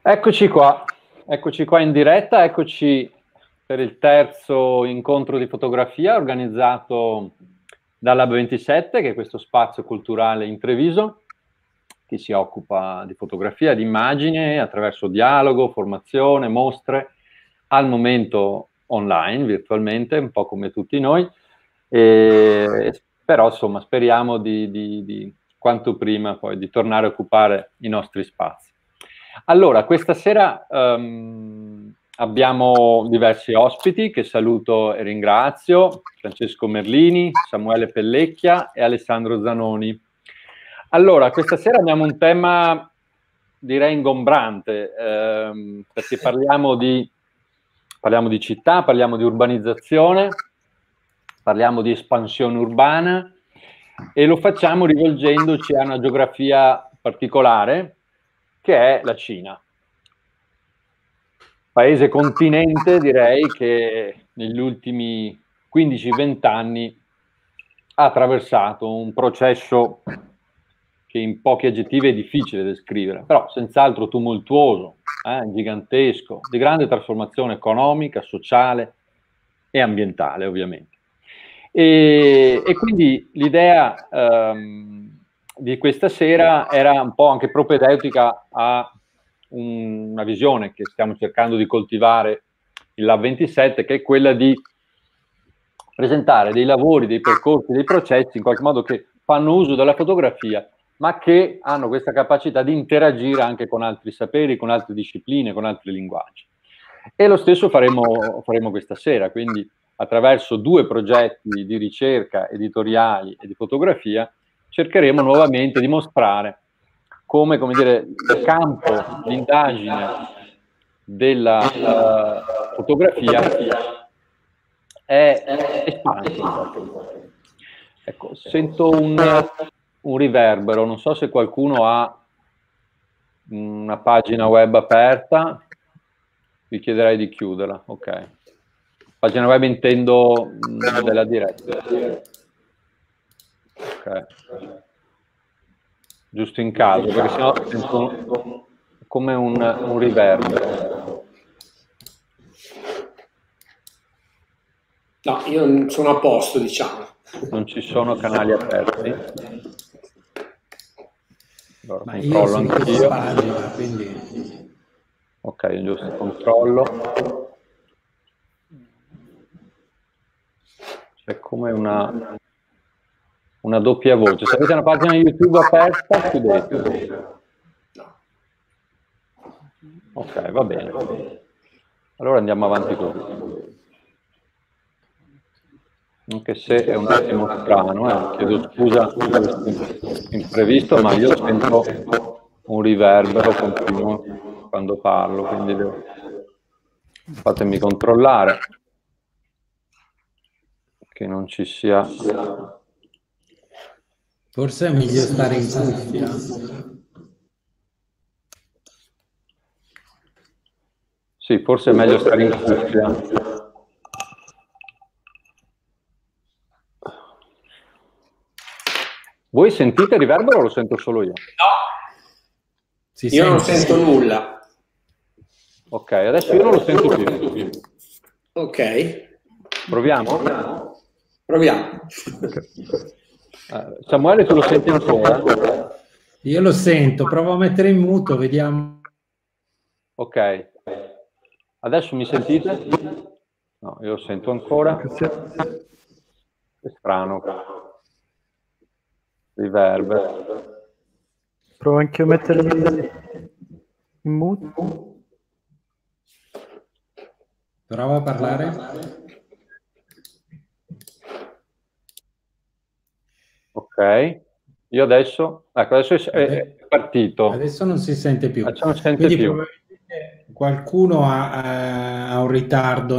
Eccoci qua in diretta, eccoci per il terzo incontro di fotografia organizzato dall'Hub 27, che è questo spazio culturale in Treviso, che si occupa di fotografia, di immagine, attraverso dialogo, formazione, mostre, al momento online, virtualmente, un po' come tutti noi, però insomma speriamo di quanto prima poi di tornare a occupare i nostri spazi. Allora, questa sera abbiamo diversi ospiti che saluto e ringrazio: Francesco Merlini, Samuele Pellecchia e Alessandro Zanoni. Allora, questa sera abbiamo un tema, direi, ingombrante, perché parliamo di città, parliamo di urbanizzazione, parliamo di espansione urbana e lo facciamo rivolgendoci a una geografia particolare, che è la Cina. Paese continente, direi, che negli ultimi 15-20 anni ha attraversato un processo che in pochi aggettivi è difficile descrivere, però senz'altro tumultuoso, gigantesco, di grande trasformazione economica, sociale e ambientale, ovviamente. E quindi l'idea di questa sera era un po' anche propedeutica a una visione che stiamo cercando di coltivare il Lab 27, che è quella di presentare dei lavori, dei percorsi, dei processi in qualche modo che fanno uso della fotografia, ma che hanno questa capacità di interagire anche con altri saperi, con altre discipline, con altri linguaggi. E lo stesso faremo questa sera, quindi attraverso due progetti di ricerca editoriali e di fotografia cercheremo nuovamente di mostrare come dire, il campo di indagine della fotografia è espanso. Ecco, sento un riverbero, non so se qualcuno ha una pagina web aperta, vi chiederei di chiuderla. Ok. Pagina web intendo della diretta. Ok. Giusto in caso, perché sennò sento come un riverbero. No, io sono a posto, diciamo. Non ci sono canali aperti? Allora, ma controllo anch'io. Pagina, quindi... Ok, giusto, controllo. C'è come una doppia voce. Se avete una pagina YouTube aperta, chiudete. Ok, va bene. Allora andiamo avanti così. Anche se è un attimo strano, chiedo scusa per questo imprevisto, ma io sento un riverbero continuo quando parlo, quindi fatemi controllare che non ci sia. Forse è meglio stare in cuffia. Sì, forse è meglio stare in cuffia. Voi sentite il riverbero o lo sento solo io? No, io non sento nulla. Ok, adesso io non lo sento più. Ok. Proviamo? Proviamo. Samuele, tu lo senti ancora? Io lo sento, provo a mettere in muto, vediamo. Ok. Adesso mi sentite? No, io lo sento ancora. È strano. Riverbero. Provo anche a mettermi in muto. Prova a parlare. Ok. Io adesso... Ecco, adesso è partito. Adesso non si sente più. Adesso non si sente Quindi più. probabilmente qualcuno ha un ritardo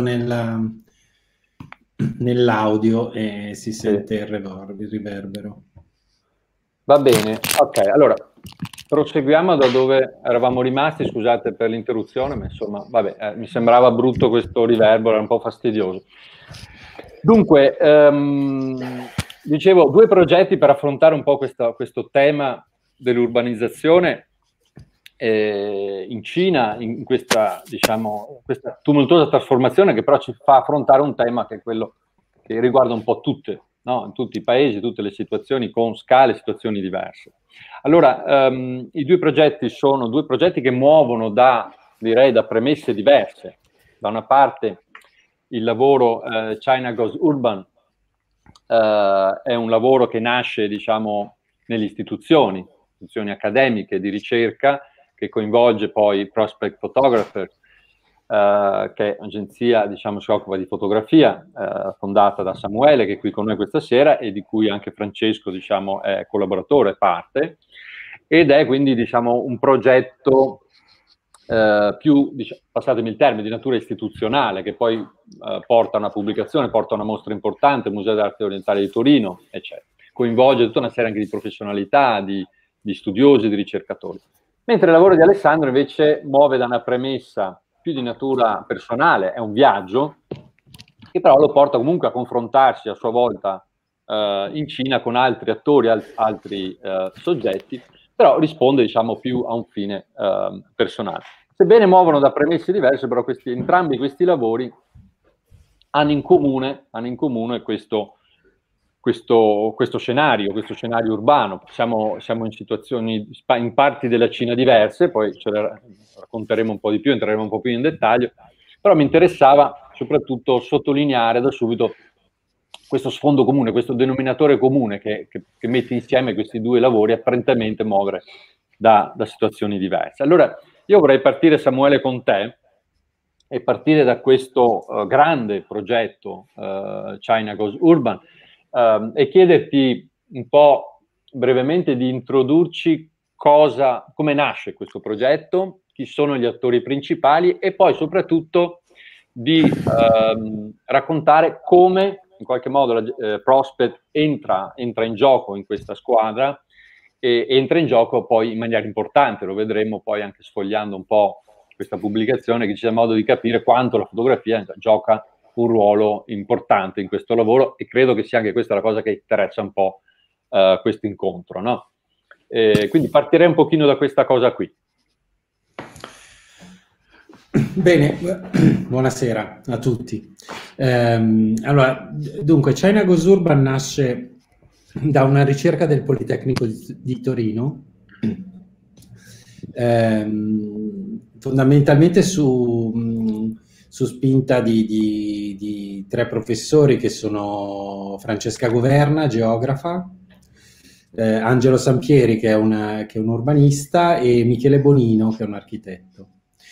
nell'audio e si sente il riverbero. Va bene, ok, allora proseguiamo da dove eravamo rimasti, scusate per l'interruzione, ma insomma, vabbè, mi sembrava brutto questo riverbero, era un po' fastidioso. Dunque, dicevo, due progetti per affrontare un po' questo tema dell'urbanizzazione in Cina, in questa, diciamo, questa tumultuosa trasformazione che però ci fa affrontare un tema che è quello che riguarda un po' tutte, no? In tutti i paesi, tutte le situazioni con scale e situazioni diverse. Allora, i due progetti sono due progetti che muovono direi da premesse diverse. Da una parte il lavoro China Goes Urban è un lavoro che nasce, diciamo, nelle istituzioni accademiche di ricerca, che coinvolge poi Prospect Photographer, che è un'agenzia, diciamo, si occupa di fotografia, fondata da Samuele, che è qui con noi questa sera, e di cui anche Francesco, diciamo, è collaboratore, parte, ed è quindi, diciamo, un progetto più, diciamo, passatemi il termine, di natura istituzionale, che poi porta a una pubblicazione, porta a una mostra importante, Museo d'Arte Orientale di Torino, eccetera. Coinvolge tutta una serie anche di professionalità, di studiosi, di ricercatori. Mentre il lavoro di Alessandro invece muove da una premessa più di natura personale, è un viaggio, che però lo porta comunque a confrontarsi a sua volta in Cina con altri attori, altri soggetti, però risponde, diciamo, più a un fine personale. Sebbene muovono da premesse diverse, però entrambi questi lavori hanno in comune questo scenario urbano. Siamo in situazioni, in parti della Cina diverse, poi ce le racconteremo un po' di più, entreremo un po' più in dettaglio, però mi interessava soprattutto sottolineare da subito questo sfondo comune, questo denominatore comune che mette insieme questi due lavori, apparentemente muovere da situazioni diverse. Allora, io vorrei partire, Samuele, con te, e partire da questo grande progetto China Goes Urban, e chiederti un po' brevemente di introdurci come nasce questo progetto, chi sono gli attori principali, e poi soprattutto di raccontare come in qualche modo Prospect entra in gioco in questa squadra, e entra in gioco poi in maniera importante. Lo vedremo poi anche sfogliando un po' questa pubblicazione, che ci dà modo di capire quanto la fotografia gioca un ruolo importante in questo lavoro, e credo che sia anche questa la cosa che interessa un po' questo incontro, no? Quindi partirei un pochino da questa cosa qui. Bene, buonasera a tutti. Allora, dunque, China Goes Urban nasce da una ricerca del Politecnico di Torino, fondamentalmente su spinta di tre professori che sono Francesca Governa, geografa, Angelo Sampieri, che è un urbanista, e Michele Bonino, che è un architetto.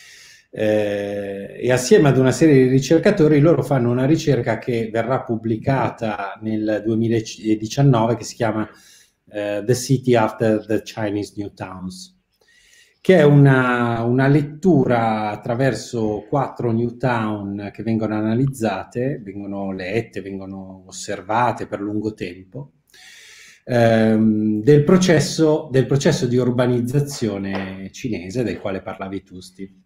E assieme ad una serie di ricercatori loro fanno una ricerca che verrà pubblicata nel 2019, che si chiama The City After the Chinese New Towns, che è una lettura attraverso 4 new town che vengono analizzate, vengono lette, vengono osservate per lungo tempo, del processo di urbanizzazione cinese del quale parlavi tu, Steve.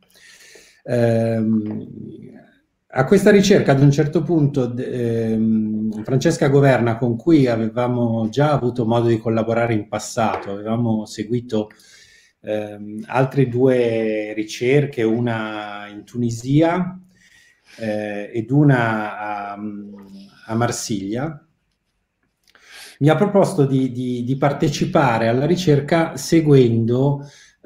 A questa ricerca ad un certo punto Francesca Governa, con cui avevamo già avuto modo di collaborare in passato, avevamo seguito altre 2 ricerche, una in Tunisia ed una a Marsiglia, mi ha proposto di partecipare alla ricerca seguendo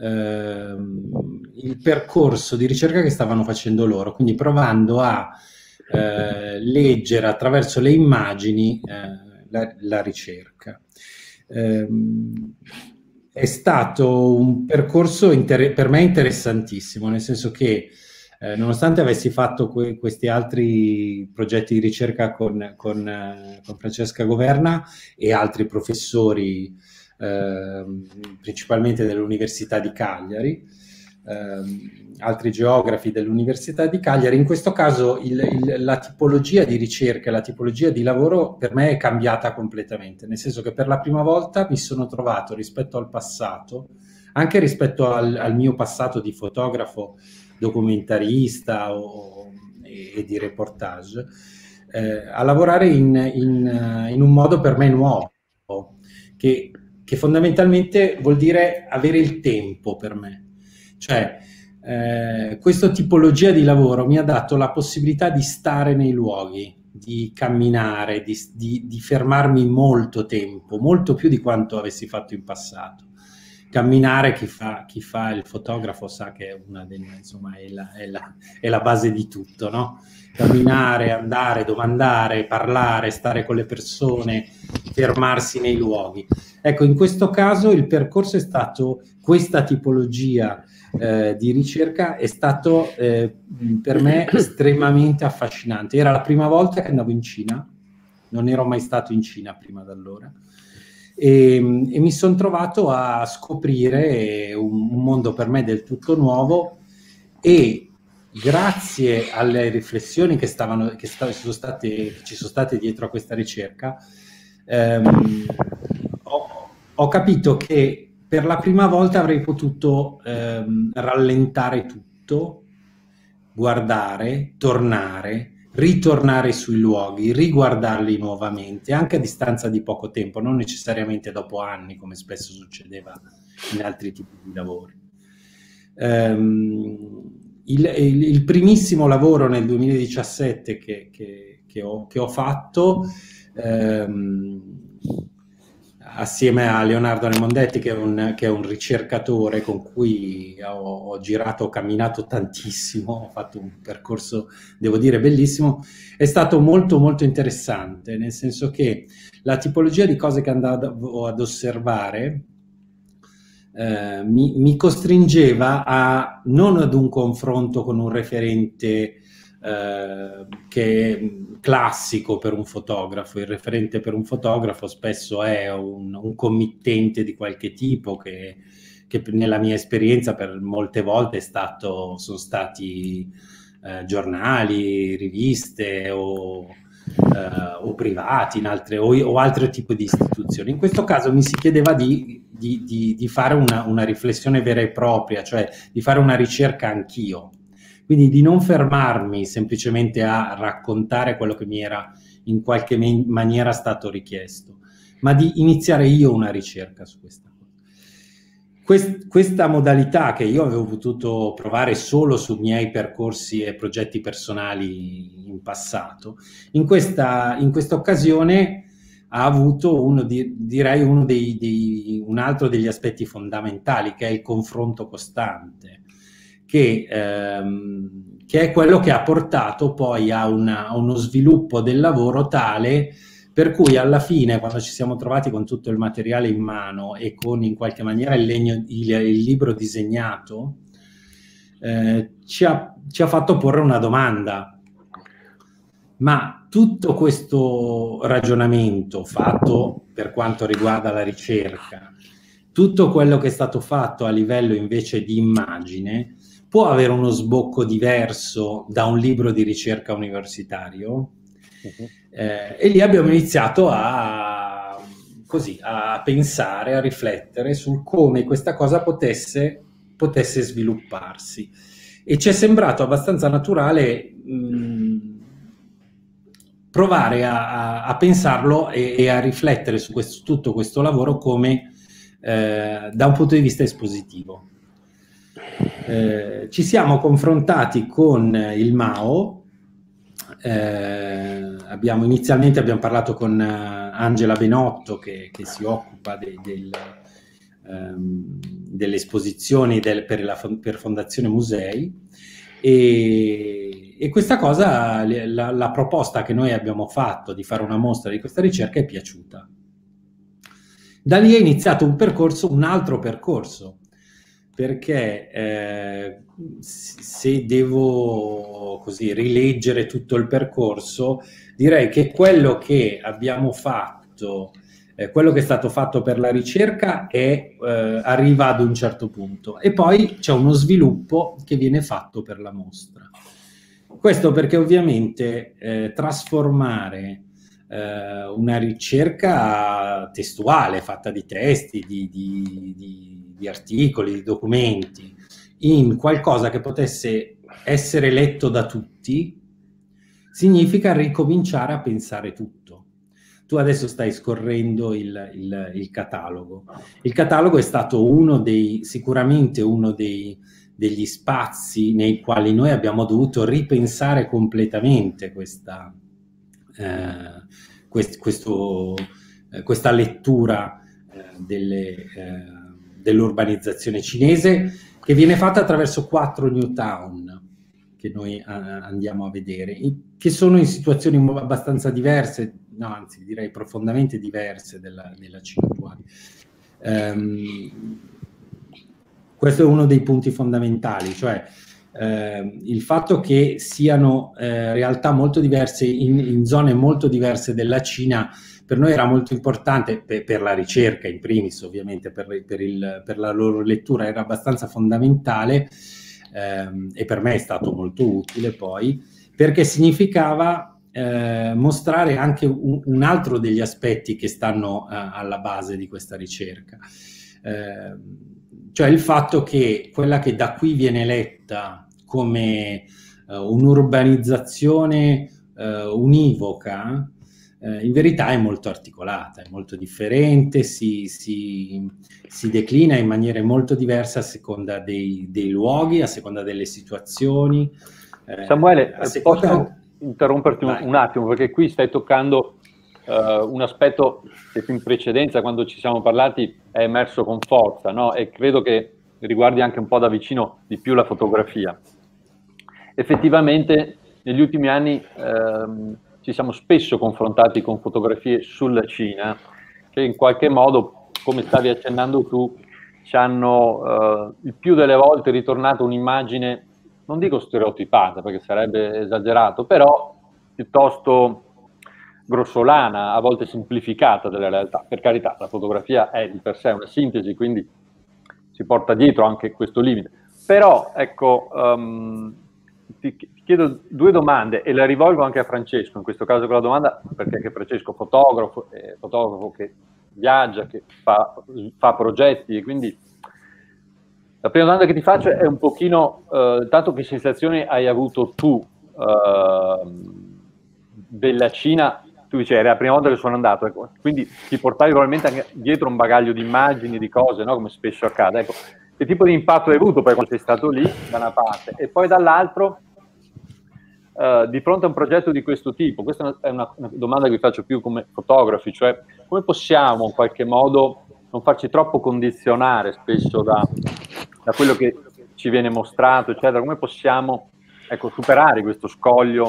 il percorso di ricerca che stavano facendo loro, quindi provando a leggere attraverso le immagini la ricerca. È stato un percorso per me interessantissimo, nel senso che nonostante avessi fatto questi altri progetti di ricerca con Francesca Governa e altri professori, principalmente dell'Università di Cagliari, altri geografi dell'Università di Cagliari, in questo caso la tipologia di ricerca, la tipologia di lavoro per me è cambiata completamente, nel senso che per la prima volta mi sono trovato, rispetto al passato, anche rispetto al mio passato di fotografo documentarista e di reportage, a lavorare in un modo per me nuovo, che fondamentalmente vuol dire avere il tempo per me. Cioè, questa tipologia di lavoro mi ha dato la possibilità di stare nei luoghi, di camminare, di fermarmi molto tempo, molto più di quanto avessi fatto in passato. Camminare, chi fa il fotografo sa che è una insomma, è la base di tutto, no? Camminare, andare, domandare, parlare, stare con le persone, fermarsi nei luoghi. Ecco, in questo caso il percorso è stato, questa tipologia di ricerca è stato per me estremamente affascinante. Era la prima volta che andavo in Cina, non ero mai stato in Cina prima da allora, e mi sono trovato a scoprire un mondo per me del tutto nuovo, e grazie alle riflessioni che ci sono state dietro a questa ricerca, ho capito che per la prima volta avrei potuto rallentare tutto, guardare, tornare, ritornare sui luoghi, riguardarli nuovamente, anche a distanza di poco tempo, non necessariamente dopo anni, come spesso succedeva in altri tipi di lavori. Il primissimo lavoro nel 2017 che ho fatto, assieme a Leonardo Ramondetti, che è un ricercatore con cui ho girato, ho camminato tantissimo, ho fatto un percorso, devo dire, bellissimo. È stato molto molto interessante, nel senso che la tipologia di cose che andavo ad osservare mi costringeva non ad un confronto con un referente che è classico per un fotografo. Il referente per un fotografo spesso è un committente di qualche tipo che nella mia esperienza per molte volte sono stati giornali, riviste o privati o altro tipo di istituzioni. In questo caso mi si chiedeva di fare una riflessione vera e propria, cioè di fare una ricerca anch'io. Quindi di non fermarmi semplicemente a raccontare quello che mi era in qualche maniera stato richiesto, ma di iniziare io una ricerca su questa cosa. Questa modalità, che io avevo potuto provare solo su miei percorsi e progetti personali in passato, in questa occasione ha avuto un altro degli aspetti fondamentali, che è il confronto costante, che è quello che ha portato poi a uno sviluppo del lavoro tale per cui alla fine, quando ci siamo trovati con tutto il materiale in mano e con in qualche maniera il libro disegnato, ci ha fatto porre una domanda: ma tutto questo ragionamento fatto per quanto riguarda la ricerca, tutto quello che è stato fatto a livello invece di immagine, può avere uno sbocco diverso da un libro di ricerca universitario? E lì abbiamo iniziato a pensare, a riflettere sul come questa cosa potesse svilupparsi, e ci è sembrato abbastanza naturale provare a pensarlo e a riflettere su tutto questo lavoro come da un punto di vista espositivo. Ci siamo confrontati con il Mao. Inizialmente abbiamo parlato con Angela Benotto, che si occupa delle esposizioni per Fondazione Musei, e questa cosa, la proposta che noi abbiamo fatto di fare una mostra di questa ricerca, è piaciuta. Da lì è iniziato un altro percorso, perché se devo così rileggere tutto il percorso, direi che quello che abbiamo fatto, quello che è stato fatto per la ricerca arriva ad un certo punto, e poi c'è uno sviluppo che viene fatto per la mostra. Questo perché ovviamente trasformare una ricerca testuale fatta di testi, di articoli, di documenti, in qualcosa che potesse essere letto da tutti, significa ricominciare a pensare tutto. Tu adesso stai scorrendo il catalogo. Il catalogo è stato sicuramente uno dei degli spazi nei quali noi abbiamo dovuto ripensare completamente questa lettura dell'urbanizzazione cinese, che viene fatta attraverso 4 new town che noi andiamo a vedere, che sono in situazioni abbastanza diverse, no, anzi direi profondamente diverse della Cina attuale. Questo è uno dei punti fondamentali, cioè il fatto che siano realtà molto diverse in zone molto diverse della Cina per noi era molto importante, per la ricerca in primis, ovviamente per la loro lettura era abbastanza fondamentale, e per me è stato molto utile poi, perché significava mostrare anche un altro degli aspetti che stanno alla base di questa ricerca, cioè il fatto che quella che da qui viene letta come un'urbanizzazione univoca, in verità è molto articolata, è molto differente, si declina in maniere molto diverse a seconda dei luoghi, a seconda delle situazioni. Samuele, posso interromperti un attimo, perché qui stai toccando un aspetto che in precedenza, quando ci siamo parlati, è emerso con forza, no? E credo che riguardi anche un po' da vicino di più la fotografia. Effettivamente negli ultimi anni ci siamo spesso confrontati con fotografie sulla Cina che in qualche modo, come stavi accennando tu, ci hanno il più delle volte ritornato un'immagine, non dico stereotipata perché sarebbe esagerato, però piuttosto grossolana, a volte semplificata della realtà. Per carità, la fotografia è di per sé una sintesi, quindi si porta dietro anche questo limite. Però, ecco, ti chiedo 2 domande e le rivolgo anche a Francesco, in questo caso con la domanda, perché anche Francesco è fotografo che viaggia, che fa progetti, e quindi la prima domanda che ti faccio è un pochino, tanto che sensazioni hai avuto tu della Cina? Tu dicevi, era la prima volta che sono andato, ecco, quindi ti portavi probabilmente anche dietro un bagaglio di immagini, di cose, no? Come spesso accade. Ecco, che tipo di impatto hai avuto poi quando sei stato lì, da una parte, e poi dall'altro, di fronte a un progetto di questo tipo? Questa è una domanda che vi faccio più come fotografi, cioè come possiamo in qualche modo non farci troppo condizionare spesso da quello che ci viene mostrato, eccetera, come possiamo, ecco, superare questo scoglio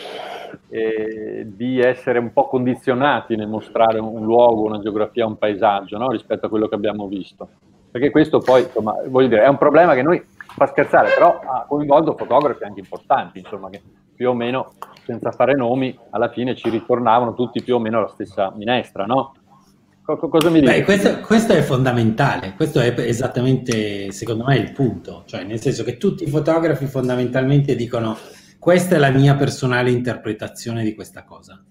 di essere un po' condizionati nel mostrare un luogo, una geografia, un paesaggio, no? Rispetto a quello che abbiamo visto, perché questo poi, insomma, voglio dire, è un problema che noi fa scherzare, però ha coinvolto fotografi anche importanti, insomma, che più o meno, senza fare nomi, alla fine ci ritornavano tutti più o meno alla stessa minestra, no? Cosa mi dici? Questo è fondamentale, questo è esattamente, secondo me, il punto, cioè nel senso che tutti i fotografi fondamentalmente dicono: questa è la mia personale interpretazione di questa cosa.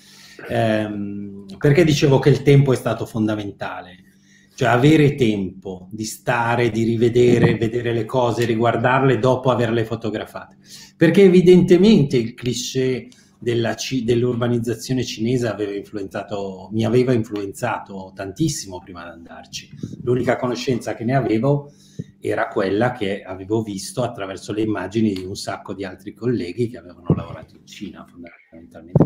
Perché dicevo che il tempo è stato fondamentale, cioè avere tempo di stare, di rivedere, vedere le cose, riguardarle dopo averle fotografate, perché evidentemente il cliché dell'urbanizzazione cinese mi aveva influenzato tantissimo prima di andarci. L'unica conoscenza che ne avevo era quella che avevo visto attraverso le immagini di un sacco di altri colleghi che avevano lavorato in Cina, fondamentalmente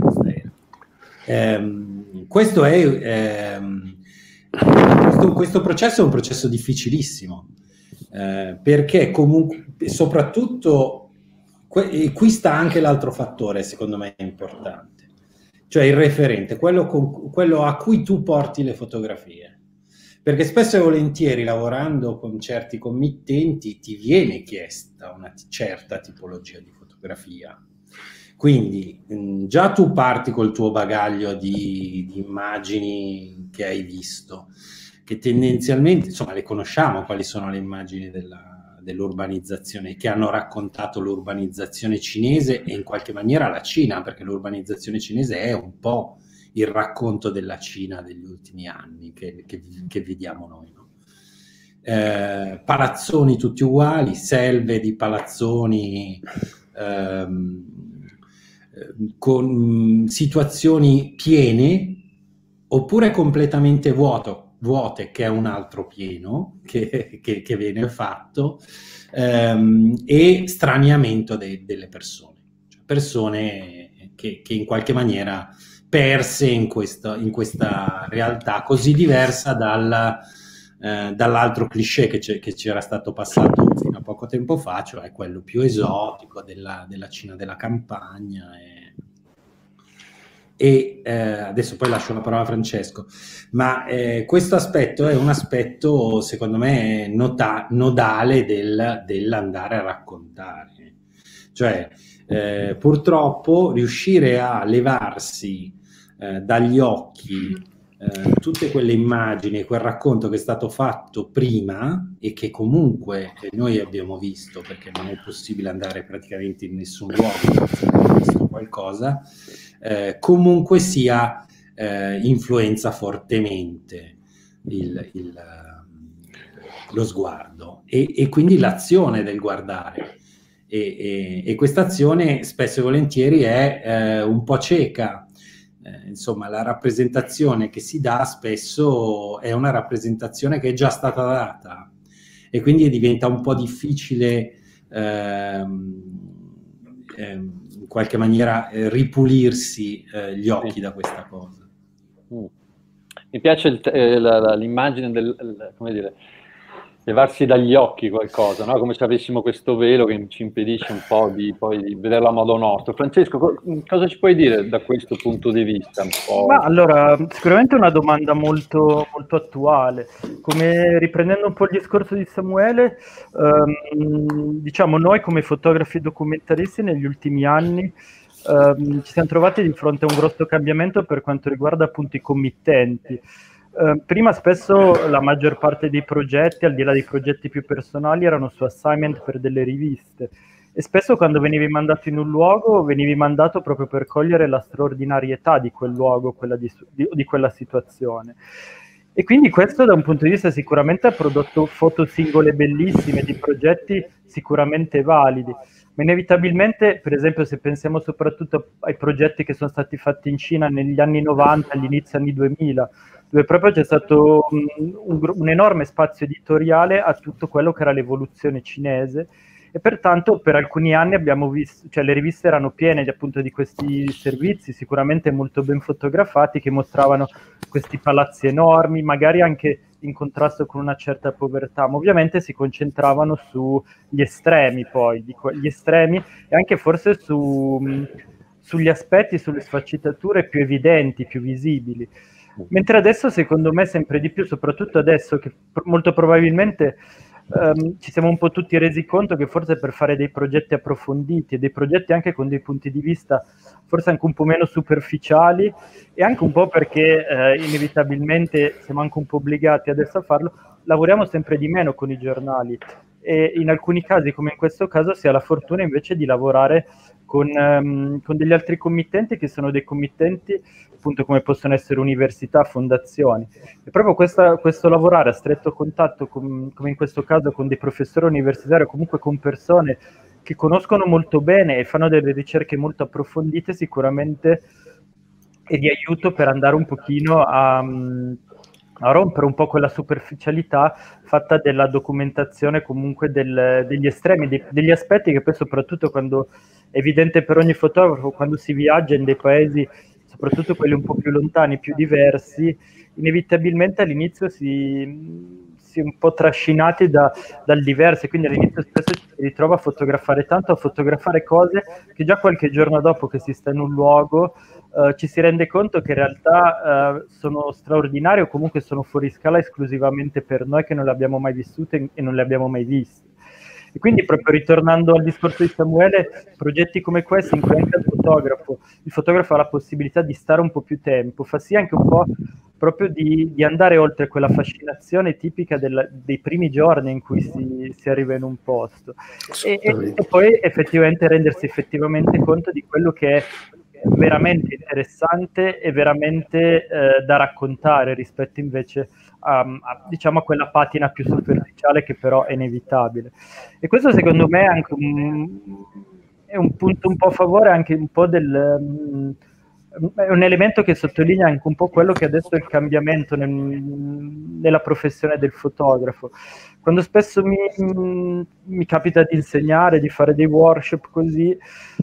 questa era. Questo processo è un processo difficilissimo, perché comunque, soprattutto, qui sta anche l'altro fattore, secondo me importante, cioè il referente, quello a cui tu porti le fotografie. Perché spesso e volentieri, lavorando con certi committenti, ti viene chiesta una certa tipologia di fotografia. Quindi già tu parti col tuo bagaglio di immagini che hai visto, che tendenzialmente, insomma, le conosciamo quali sono le immagini dell'urbanizzazione, che hanno raccontato l'urbanizzazione cinese e in qualche maniera la Cina, perché l'urbanizzazione cinese è un po' il racconto della Cina degli ultimi anni che vediamo noi, no? Palazzoni tutti uguali, selve di palazzoni, con situazioni piene oppure completamente vuoto, vuote, che è un altro pieno che viene fatto, e straniamento delle persone, cioè persone che in qualche maniera perse in questa realtà così diversa dall'altro cliché che ci era stato passato fino a poco tempo fa, cioè quello più esotico della Cina della campagna. Adesso poi lascio la parola a Francesco, ma questo aspetto è un aspetto secondo me nodale dell'andare a raccontare, cioè purtroppo riuscire a levarsi dagli occhi tutte quelle immagini, quel racconto che è stato fatto prima e che comunque noi abbiamo visto, perché non è possibile andare praticamente in nessun luogo senza aver visto qualcosa, comunque sia influenza fortemente lo sguardo e quindi l'azione del guardare. E questa azione spesso e volentieri è un po' cieca. Insomma, la rappresentazione che si dà spesso è una rappresentazione che è già stata data e quindi diventa un po' difficile in qualche maniera ripulirsi gli occhi da questa cosa. Mi piace l'immagine come dire, levarsi dagli occhi qualcosa, no? Come se avessimo questo velo che ci impedisce un po' di vederla a modo nostro. Francesco, cosa ci puoi dire da questo punto di vista? Ma allora, sicuramente è una domanda molto, molto attuale. Come riprendendo un po' il discorso di Samuele, diciamo noi come fotografi e documentaristi negli ultimi anni ci siamo trovati di fronte a un grosso cambiamento per quanto riguarda appunto i committenti. Prima spesso la maggior parte dei progetti, al di là dei progetti più personali, erano su assignment per delle riviste e spesso quando venivi mandato in un luogo venivi mandato proprio per cogliere la straordinarietà di quel luogo, di quella situazione. E quindi questo da un punto di vista sicuramente ha prodotto foto singole bellissime di progetti sicuramente validi, ma inevitabilmente, per esempio se pensiamo soprattutto ai progetti che sono stati fatti in Cina negli anni 90, all'inizio anni 2000, dove proprio c'è stato un enorme spazio editoriale a tutto quello che era l'evoluzione cinese e pertanto per alcuni anni abbiamo visto, cioè le riviste erano piene appunto di questi servizi sicuramente molto ben fotografati che mostravano questi palazzi enormi, magari anche in contrasto con una certa povertà, ma ovviamente si concentravano sugli estremi poi, gli estremi e anche forse sugli aspetti, sulle sfaccettature più evidenti, più visibili. Mentre adesso, secondo me, sempre di più, soprattutto adesso che molto probabilmente ci siamo un po' tutti resi conto che forse per fare dei progetti approfonditi e dei progetti anche con dei punti di vista forse anche un po' meno superficiali e anche un po' perché inevitabilmente siamo anche un po' obbligati adesso a farlo, lavoriamo sempre di meno con i giornali e in alcuni casi, come in questo caso, si ha la fortuna invece di lavorare con degli altri committenti che sono dei committenti appunto come possono essere università, fondazioni. E proprio questo lavorare a stretto contatto, come in questo caso, con dei professori universitari o comunque con persone che conoscono molto bene e fanno delle ricerche molto approfondite, sicuramente è di aiuto per andare un pochino a rompere un po' quella superficialità fatta della documentazione comunque degli estremi, degli aspetti che poi soprattutto quando è evidente per ogni fotografo, quando si viaggia in dei paesi, soprattutto quelli un po' più lontani, più diversi, inevitabilmente all'inizio si è un po' trascinati dal diverso, quindi all'inizio spesso ci si ritrova a fotografare tanto, a fotografare cose che già qualche giorno dopo che si sta in un luogo ci si rende conto che in realtà sono straordinarie o comunque sono fuori scala esclusivamente per noi che non le abbiamo mai vissute e non le abbiamo mai viste. E quindi proprio ritornando al discorso di Samuele, progetti come questi in cui anche il fotografo ha la possibilità di stare un po' più tempo, fa sì anche un po' proprio di andare oltre quella fascinazione tipica dei primi giorni in cui si arriva in un posto e poi effettivamente rendersi effettivamente conto di quello che è veramente interessante e veramente da raccontare rispetto invece diciamo a quella patina più superficiale che però è inevitabile. E questo secondo me è anche è un punto un po' a favore anche un po' è un elemento che sottolinea anche un po' quello che adesso è il cambiamento nella professione del fotografo. Quando spesso mi capita di insegnare, di fare dei workshop così,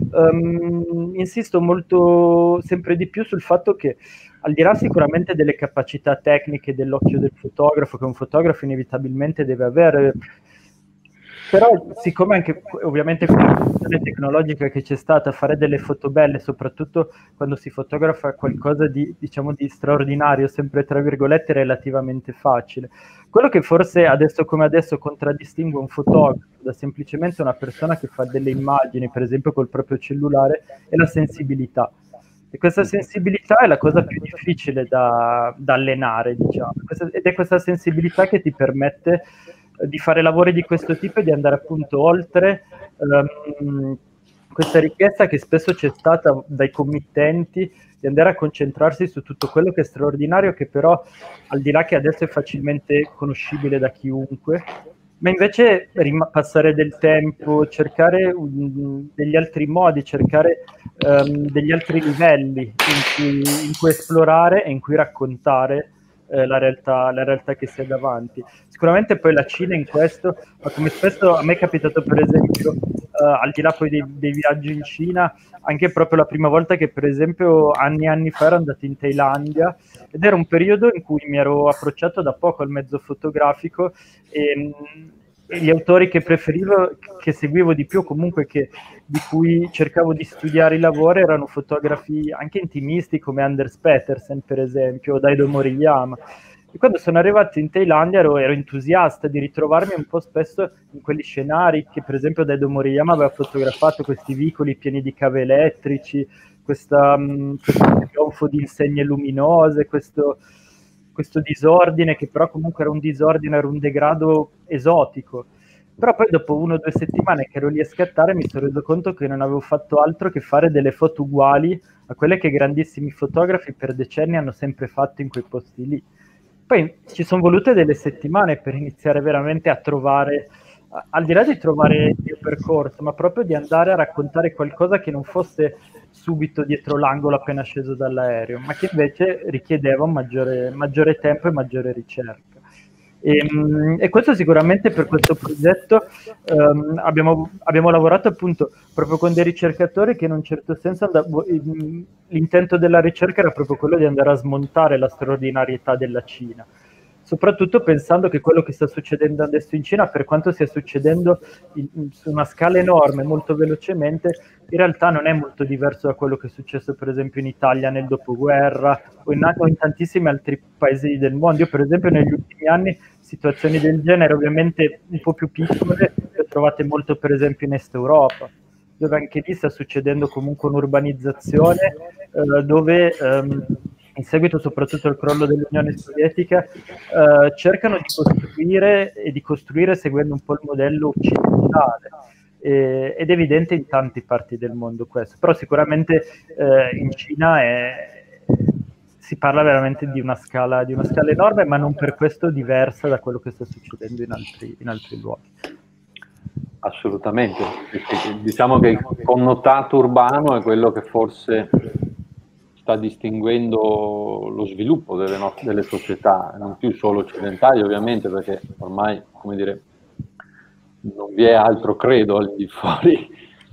insisto molto, sempre di più sul fatto che, al di là sicuramente delle capacità tecniche dell'occhio del fotografo, che un fotografo inevitabilmente deve avere, però siccome anche ovviamente con l'evoluzione tecnologica che c'è stata, fare delle foto belle, soprattutto quando si fotografa qualcosa di, diciamo, di straordinario, sempre tra virgolette, relativamente facile. Quello che forse adesso come adesso contraddistingue un fotografo da semplicemente una persona che fa delle immagini, per esempio col proprio cellulare, è la sensibilità. E questa sensibilità è la cosa più difficile da allenare, diciamo. Ed è questa sensibilità che ti permette di fare lavori di questo tipo e di andare appunto oltre questa richiesta che spesso c'è stata dai committenti di andare a concentrarsi su tutto quello che è straordinario, che però, al di là che adesso è facilmente conoscibile da chiunque, ma invece passare del tempo, cercare degli altri modi, cercare degli altri livelli in cui esplorare e in cui raccontare la realtà che si ha davanti. Sicuramente poi la Cina in questo, ma come spesso a me è capitato per esempio, al di là poi dei viaggi in Cina, anche proprio la prima volta che per esempio anni e anni fa ero andato in Thailandia, ed era un periodo in cui mi ero approcciato da poco al mezzo fotografico e gli autori che preferivo, che seguivo di più, comunque di cui cercavo di studiare i lavori, erano fotografi anche intimisti come Anders Petersen per esempio, o Daido Moriyama. E quando sono arrivato in Thailandia ero entusiasta di ritrovarmi un po' spesso in quegli scenari che per esempio Daido Moriyama aveva fotografato, questi vicoli pieni di cavi elettrici, questo trionfo di insegne luminose, questo disordine che però comunque era un disordine, era un degrado esotico. Però poi dopo 1 o 2 settimane che ero lì a scattare mi sono reso conto che non avevo fatto altro che fare delle foto uguali a quelle che grandissimi fotografi per decenni hanno sempre fatto in quei posti lì. Poi ci sono volute delle settimane per iniziare veramente a trovare, al di là di trovare il mio percorso, ma proprio di andare a raccontare qualcosa che non fosse subito dietro l'angolo appena sceso dall'aereo, ma che invece richiedeva un maggiore tempo e maggiore ricerca. E questo sicuramente per questo progetto abbiamo lavorato appunto proprio con dei ricercatori che in un certo senso l'intento della ricerca era proprio quello di andare a smontare la straordinarietà della Cina, soprattutto pensando che quello che sta succedendo adesso in Cina, per quanto stia succedendo su una scala enorme, molto velocemente, in realtà non è molto diverso da quello che è successo per esempio in Italia nel dopoguerra o in tantissimi altri paesi del mondo. Io per esempio negli ultimi anni situazioni del genere, ovviamente un po' più piccole, le trovate molto per esempio in Est Europa, dove anche lì sta succedendo comunque un'urbanizzazione dove in seguito soprattutto al crollo dell'Unione Sovietica, cercano di costruire e di costruire seguendo un po' il modello occidentale. Ed è evidente in tante parti del mondo questo, però sicuramente in Cina si parla veramente di una scala enorme, ma non per questo diversa da quello che sta succedendo in altri luoghi. Assolutamente, diciamo che il connotato urbano è quello che forse sta distinguendo lo sviluppo delle società, non più solo occidentali ovviamente, perché ormai, come dire, non vi è altro credo al di fuori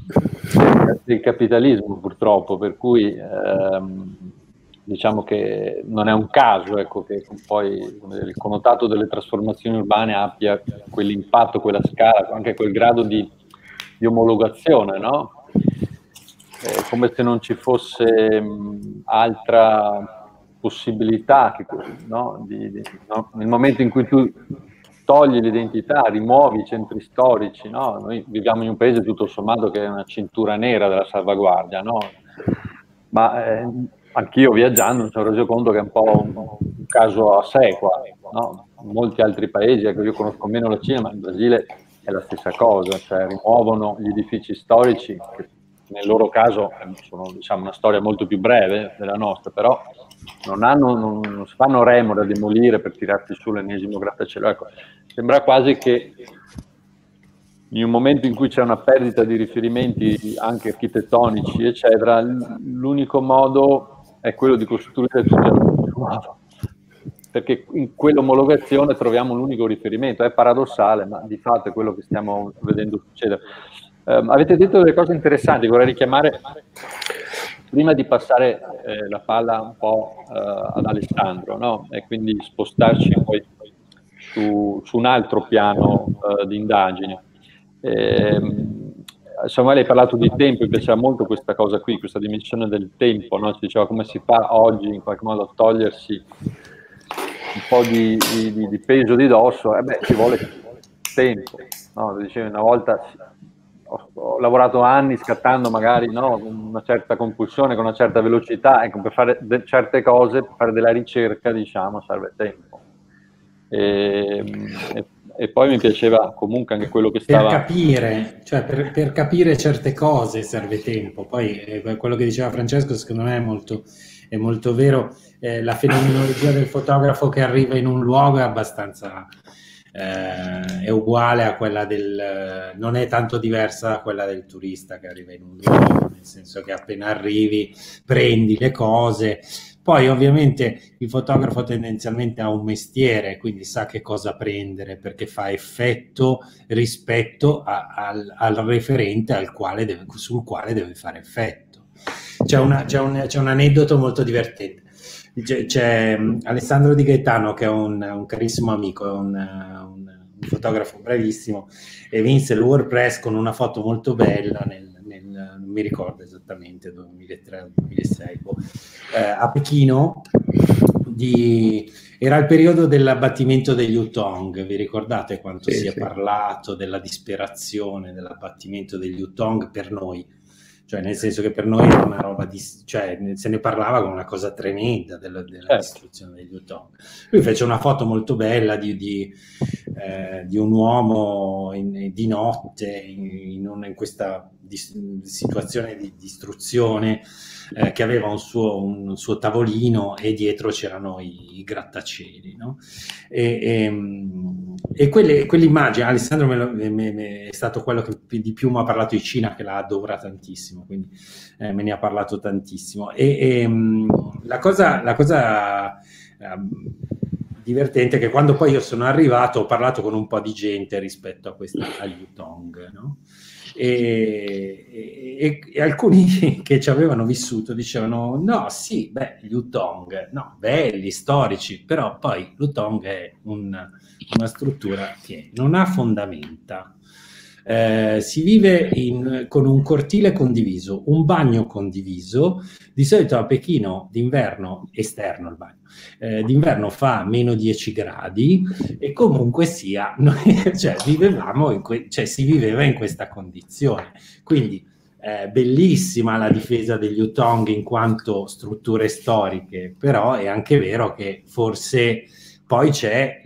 del capitalismo purtroppo, per cui diciamo che non è un caso, ecco, che poi il connotato delle trasformazioni urbane abbia quell'impatto, quella scala, anche quel grado di omologazione, no? Come se non ci fosse altra possibilità, no? Nel momento in cui tu togli l'identità, rimuovi i centri storici, no? Noi viviamo in un paese tutto sommato che è una cintura nera della salvaguardia, no? Ma anch'io viaggiando mi sono reso conto che è un po' un caso a sé qua, no? In molti altri paesi, ecco, io conosco meno la Cina, ma il Brasile è la stessa cosa, cioè rimuovono gli edifici storici che nel loro caso sono, diciamo, una storia molto più breve della nostra, però non si fanno remore a demolire per tirarti su l'ennesimo grattacielo. Ecco, sembra quasi che in un momento in cui c'è una perdita di riferimenti anche architettonici, eccetera, l'unico modo è quello di costruire tutti allo stesso modo, perché in quell'omologazione troviamo l'unico riferimento. È paradossale, ma di fatto è quello che stiamo vedendo succedere. Avete detto delle cose interessanti, vorrei richiamare, prima di passare la palla un po' ad Alessandro, no? E quindi spostarci poi su un altro piano di indagine. Samuele, hai parlato di tempo, mi piaceva molto questa cosa qui, questa dimensione del tempo, no? Si diceva come si fa oggi in qualche modo a togliersi un po' di peso di dosso, ci vuole tempo, no? Dicevi, una volta ho lavorato anni scattando magari, no, con una certa compulsione, con una certa velocità, ecco, per fare certe cose, per fare della ricerca, diciamo, serve tempo. E poi mi piaceva comunque anche quello che stava... Per capire, cioè per capire certe cose serve tempo. Poi quello che diceva Francesco secondo me è molto vero. La fenomenologia del fotografo che arriva in un luogo è abbastanza... è uguale a quella non è tanto diversa da quella del turista che arriva in un luogo, nel senso che appena arrivi prendi le cose. Poi ovviamente il fotografo tendenzialmente ha un mestiere, quindi sa che cosa prendere perché fa effetto rispetto al referente sul quale deve fare effetto. C'è un aneddoto molto divertente. C'è Alessandro Di Gaetano, che è un carissimo amico, è un fotografo bravissimo, e vinse il WordPress con una foto molto bella non mi ricordo esattamente, 2003-2006, a Pechino. Era il periodo dell'abbattimento degli Hutong, vi ricordate quanto si è parlato della disperazione dell'abbattimento degli Hutong per noi? Cioè, nel senso che per noi era una roba cioè se ne parlava come una cosa tremenda della distruzione degli Hutong. Lui fece una foto molto bella di un uomo di notte in questa situazione di distruzione, che aveva un suo tavolino e dietro c'erano i grattacieli, no? E quell'immagine, Alessandro è stato quello che di più mi ha parlato di Cina, che la adora tantissimo, quindi me ne ha parlato tantissimo. La cosa divertente è che quando poi io sono arrivato ho parlato con un po' di gente rispetto agli Hutong, no? E alcuni che ci avevano vissuto dicevano no, sì, gli Hutong, no, belli, storici, però poi l'Hutong è una struttura che non ha fondamenta. Si vive con un cortile condiviso, un bagno condiviso. Di solito a Pechino d'inverno, esterno il bagno, d'inverno fa meno 10 gradi e comunque sia, cioè, si viveva in questa condizione. Quindi bellissima la difesa degli Hutong in quanto strutture storiche, però è anche vero che forse poi c'è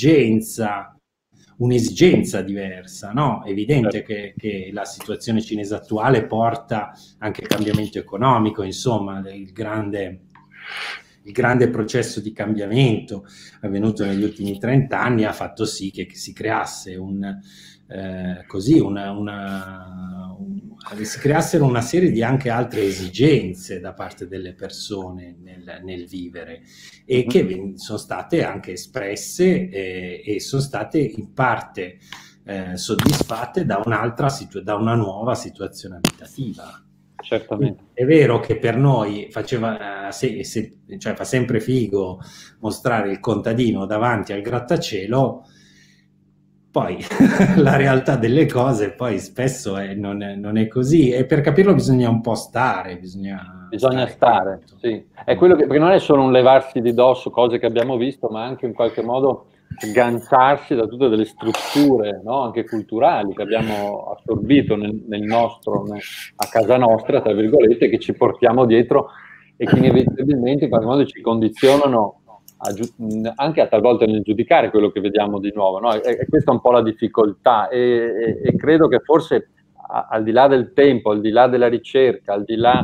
un'esigenza diversa, no? È evidente che la situazione cinese attuale porta anche al cambiamento economico, insomma, il grande processo di cambiamento avvenuto negli ultimi 30 anni ha fatto sì che si creasse si creassero una serie di anche altre esigenze da parte delle persone nel vivere, e che sono state anche espresse e sono state in parte soddisfatte da una nuova situazione abitativa. Certamente. È vero che per noi fa sempre figo mostrare il contadino davanti al grattacielo, poi la realtà delle cose poi spesso non è così, e per capirlo bisogna un po' stare, bisogna stare, sì. È quello perché non è solo un levarsi di dosso cose che abbiamo visto, ma anche in qualche modo sganciarsi da tutte delle strutture, no? Anche culturali che abbiamo assorbito a casa nostra, tra virgolette, che ci portiamo dietro e che inevitabilmente in qualche modo ci condizionano anche talvolta nel giudicare quello che vediamo di nuovo, no? E questa è un po' la difficoltà, e credo che forse al di là del tempo, al di là della ricerca, al di là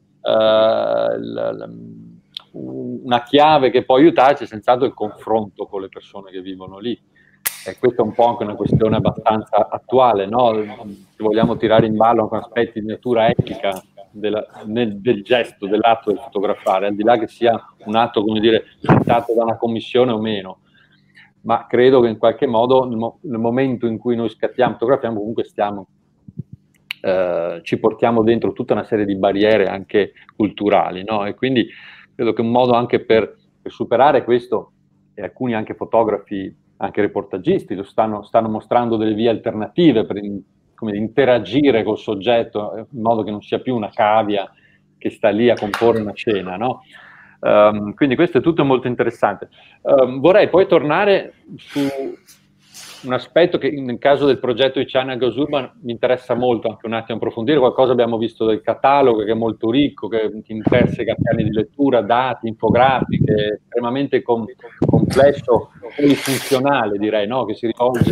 una chiave che può aiutarci è senz'altro il confronto con le persone che vivono lì, e questa è un po' anche una questione abbastanza attuale, no? Se vogliamo tirare in ballo anche aspetti di natura etica del gesto, dell'atto del fotografare, al di là che sia un atto, come dire, dettato da una commissione o meno. Ma credo che in qualche modo nel momento in cui noi scattiamo, fotografiamo, comunque ci portiamo dentro tutta una serie di barriere anche culturali, no? E quindi credo che un modo anche per superare questo, e alcuni anche fotografi, anche reportagisti, lo stanno mostrando delle vie alternative per interagire col soggetto in modo che non sia più una cavia che sta lì a comporre una scena, no? Quindi questo è tutto molto interessante. Vorrei poi tornare su un aspetto che nel caso del progetto di China Goes Urban mi interessa molto anche un attimo approfondire. Qualcosa abbiamo visto del catalogo, che è molto ricco, che interseca piani di lettura, dati, infografiche, estremamente complesso, polifunzionale direi, no? Che si rivolge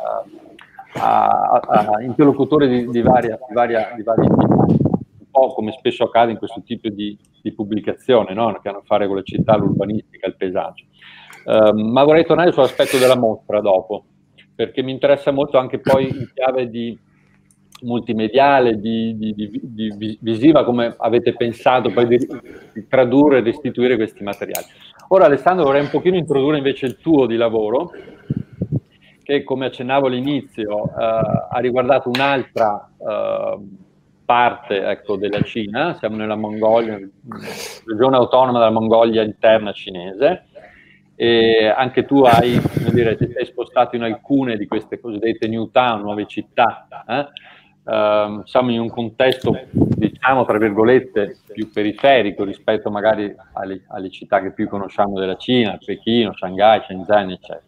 a interlocutori di vari tipi, un po' come spesso accade in questo tipo di pubblicazione, no? Che hanno a fare con la città, l'urbanistica, il paesaggio. Ma vorrei tornare sull'aspetto della mostra dopo, perché mi interessa molto anche poi in chiave di multimediale, di visiva, come avete pensato poi di tradurre e restituire questi materiali. Ora Alessandro, vorrei un pochino introdurre invece il tuo di lavoro, che come accennavo all'inizio ha riguardato un'altra parte, ecco, della Cina. Siamo nella Mongolia, regione autonoma della Mongolia interna cinese, e anche tu come dire, ti sei spostato in alcune di queste cosiddette new town, nuove città. Siamo in un contesto, diciamo, tra virgolette, più periferico rispetto magari alle città che più conosciamo della Cina, Pechino, Shanghai, Shenzhen, eccetera.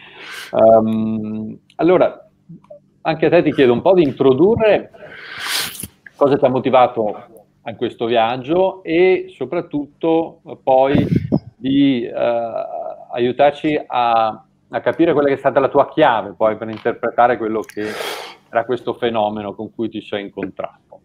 Allora, anche a te ti chiedo un po' di introdurre cosa ti ha motivato a questo viaggio e soprattutto poi di aiutarci a capire quella che è stata la tua chiave poi per interpretare quello che era questo fenomeno con cui ti sei incontrato.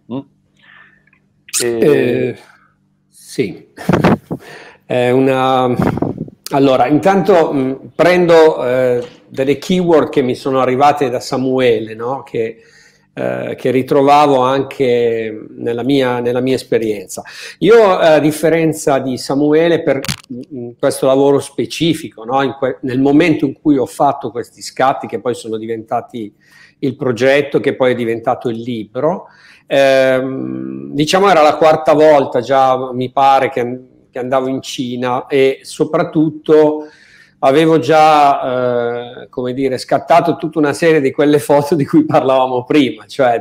Sì, è allora, intanto prendo delle keyword che mi sono arrivate da Samuele, no? Che ritrovavo anche nella mia esperienza. Io, a differenza di Samuele, per questo lavoro specifico, no? Nel momento in cui ho fatto questi scatti, che poi sono diventati il progetto, che poi è diventato il libro, diciamo era la quarta volta già, mi pare, che andavo in Cina, e soprattutto avevo già, come dire, scattato tutta una serie di quelle foto di cui parlavamo prima, cioè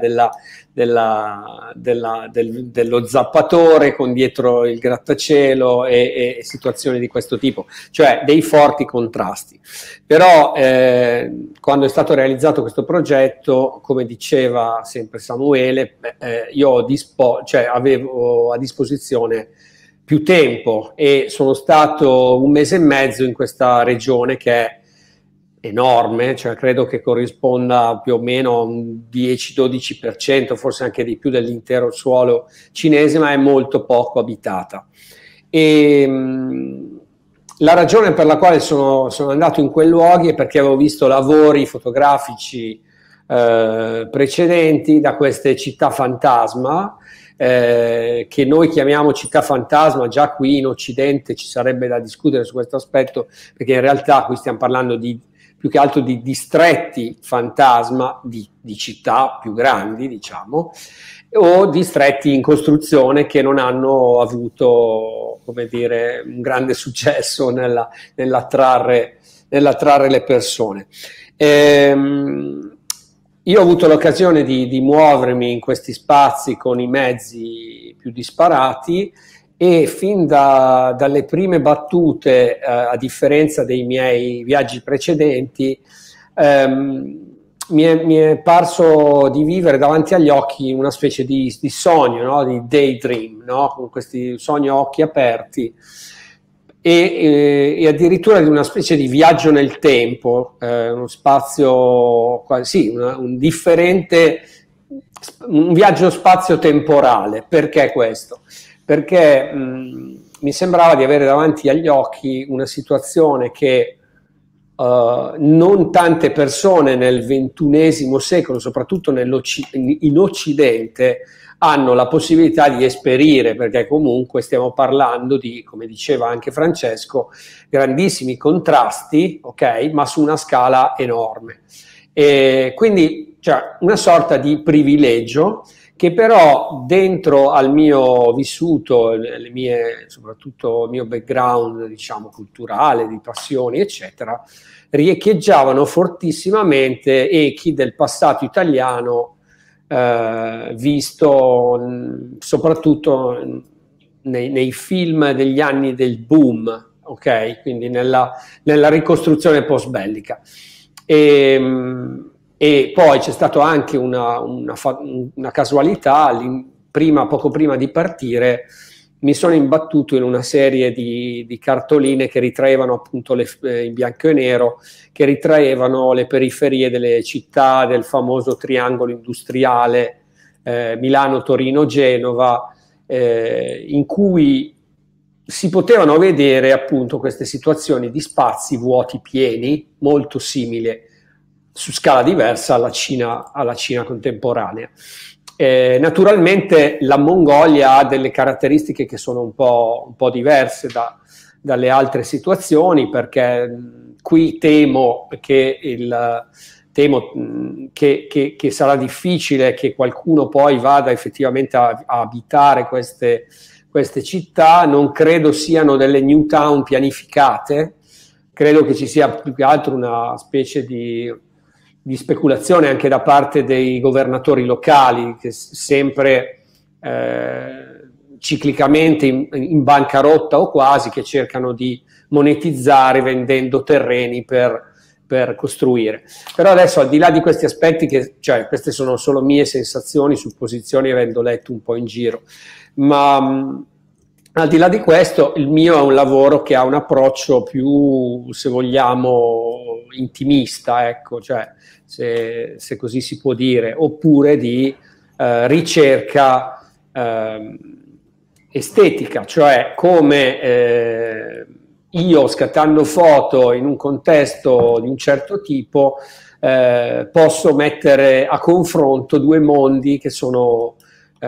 dello zappatore con dietro il grattacielo e situazioni di questo tipo, cioè dei forti contrasti. Però quando è stato realizzato questo progetto, come diceva sempre Samuele, io avevo a disposizione più tempo e sono stato 1 mese e mezzo in questa regione che è enorme, cioè credo che corrisponda più o meno a un 10-12%, forse anche di più, dell'intero suolo cinese, ma è molto poco abitata. E la ragione per la quale sono andato in quei luoghi è perché avevo visto lavori fotografici precedenti da queste città fantasma, che noi chiamiamo città fantasma. Già qui in Occidente ci sarebbe da discutere su questo aspetto, perché in realtà qui stiamo parlando più che altro di distretti fantasma di città più grandi, diciamo, o distretti in costruzione che non hanno avuto, come dire, un grande successo nell'attrarre le persone. Io ho avuto l'occasione di muovermi in questi spazi con i mezzi più disparati e fin dalle prime battute, a differenza dei miei viaggi precedenti, mi è parso di vivere davanti agli occhi una specie di sogno, no? Di daydream, no? Con questi sogni a occhi aperti, e addirittura di una specie di viaggio nel tempo, uno spazio, sì, un viaggio spazio-temporale. Perché questo? Perché mi sembrava di avere davanti agli occhi una situazione che non tante persone nel XXI secolo, soprattutto in Occidente, hanno la possibilità di esperire, perché comunque stiamo parlando di, come diceva anche Francesco, grandissimi contrasti, ok, ma su una scala enorme. E quindi cioè, una sorta di privilegio che però dentro al mio vissuto, soprattutto il mio background, diciamo, culturale, di passioni, eccetera, riecheggiavano fortissimamente echi del passato italiano, visto soprattutto nei film degli anni del boom, ok? Quindi nella ricostruzione post-bellica. E poi c'è stata anche una casualità, poco prima di partire mi sono imbattuto in una serie di cartoline che ritraevano appunto in bianco e nero, che ritraevano le periferie delle città del famoso triangolo industriale Milano, Torino, Genova, in cui si potevano vedere appunto queste situazioni di spazi vuoti pieni, molto simili su scala diversa alla Cina contemporanea. Naturalmente la Mongolia ha delle caratteristiche che sono un po' diverse dalle altre situazioni, perché qui temo che sarà difficile che qualcuno poi vada effettivamente a abitare queste città. Non credo siano delle new town pianificate, credo che ci sia più che altro una specie di speculazione anche da parte dei governatori locali, che sempre ciclicamente in bancarotta o quasi, che cercano di monetizzare vendendo terreni per costruire. Però adesso, al di là di questi aspetti, queste sono solo mie sensazioni, supposizioni, avendo letto un po' in giro, ma al di là di questo, il mio è un lavoro che ha un approccio più, se vogliamo, intimista, ecco, cioè se così si può dire, oppure di ricerca estetica, cioè come io, scattando foto in un contesto di un certo tipo, posso mettere a confronto due mondi che sono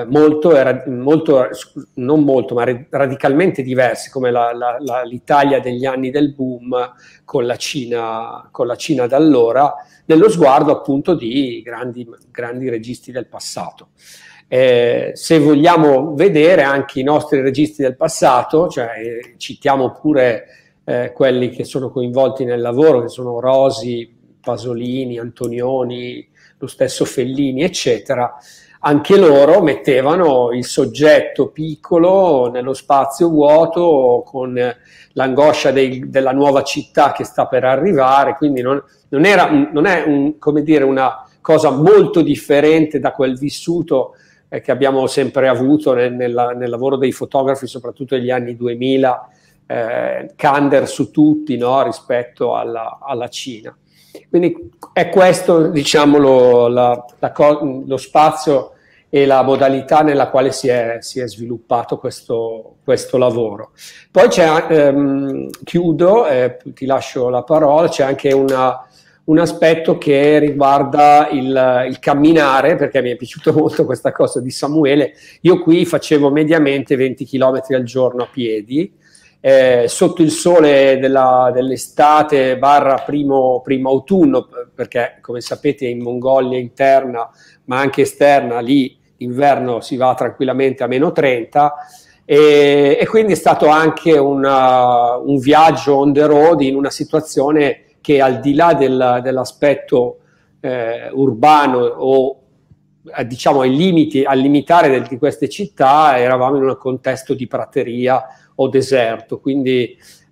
radicalmente diversi, come l'Italia degli anni del boom con la Cina d'allora, nello sguardo appunto di grandi registi del passato. Se vogliamo vedere anche i nostri registi del passato, cioè citiamo pure quelli che sono coinvolti nel lavoro, che sono Rosi, Pasolini, Antonioni, lo stesso Fellini, eccetera. Anche loro mettevano il soggetto piccolo nello spazio vuoto, con l'angoscia della nuova città che sta per arrivare, quindi non è come dire, una cosa molto differente da quel vissuto che abbiamo sempre avuto nel lavoro dei fotografi, soprattutto negli anni 2000, Kander su tutti, no? Rispetto alla Cina. Quindi è questo, diciamo, lo spazio e la modalità nella quale si è sviluppato questo lavoro. Poi chiudo, ti lascio la parola, c'è anche un aspetto che riguarda il camminare, perché mi è piaciuto molto questa cosa di Samuele. Io qui facevo mediamente 20 km al giorno a piedi, sotto il sole dell'estate / primo autunno, perché come sapete in Mongolia interna ma anche esterna, lì inverno si va tranquillamente a -30, e quindi è stato anche un viaggio on the road in una situazione che, al di là dell'aspetto urbano o diciamo al limitare di queste città, eravamo in un contesto di prateria o deserto, quindi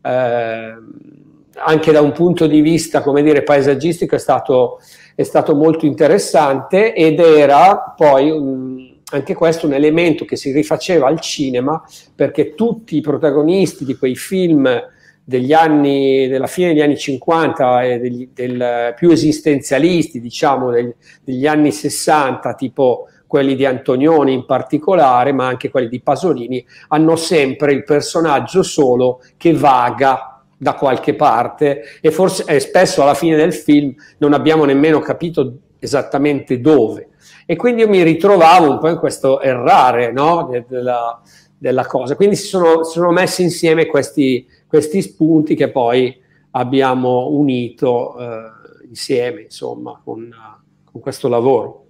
anche da un punto di vista, come dire, paesaggistico è stato molto interessante, ed era poi anche questo un elemento che si rifaceva al cinema, perché tutti i protagonisti di quei film della fine degli anni 50 e più esistenzialisti, diciamo, degli anni 60, tipo quelli di Antonioni in particolare, ma anche quelli di Pasolini, hanno sempre il personaggio solo che vaga da qualche parte e forse spesso alla fine del film non abbiamo nemmeno capito esattamente dove. E quindi io mi ritrovavo un po' in questo errare, no? della cosa. Quindi si sono messi insieme questi spunti che poi abbiamo unito insieme, insomma, con questo lavoro.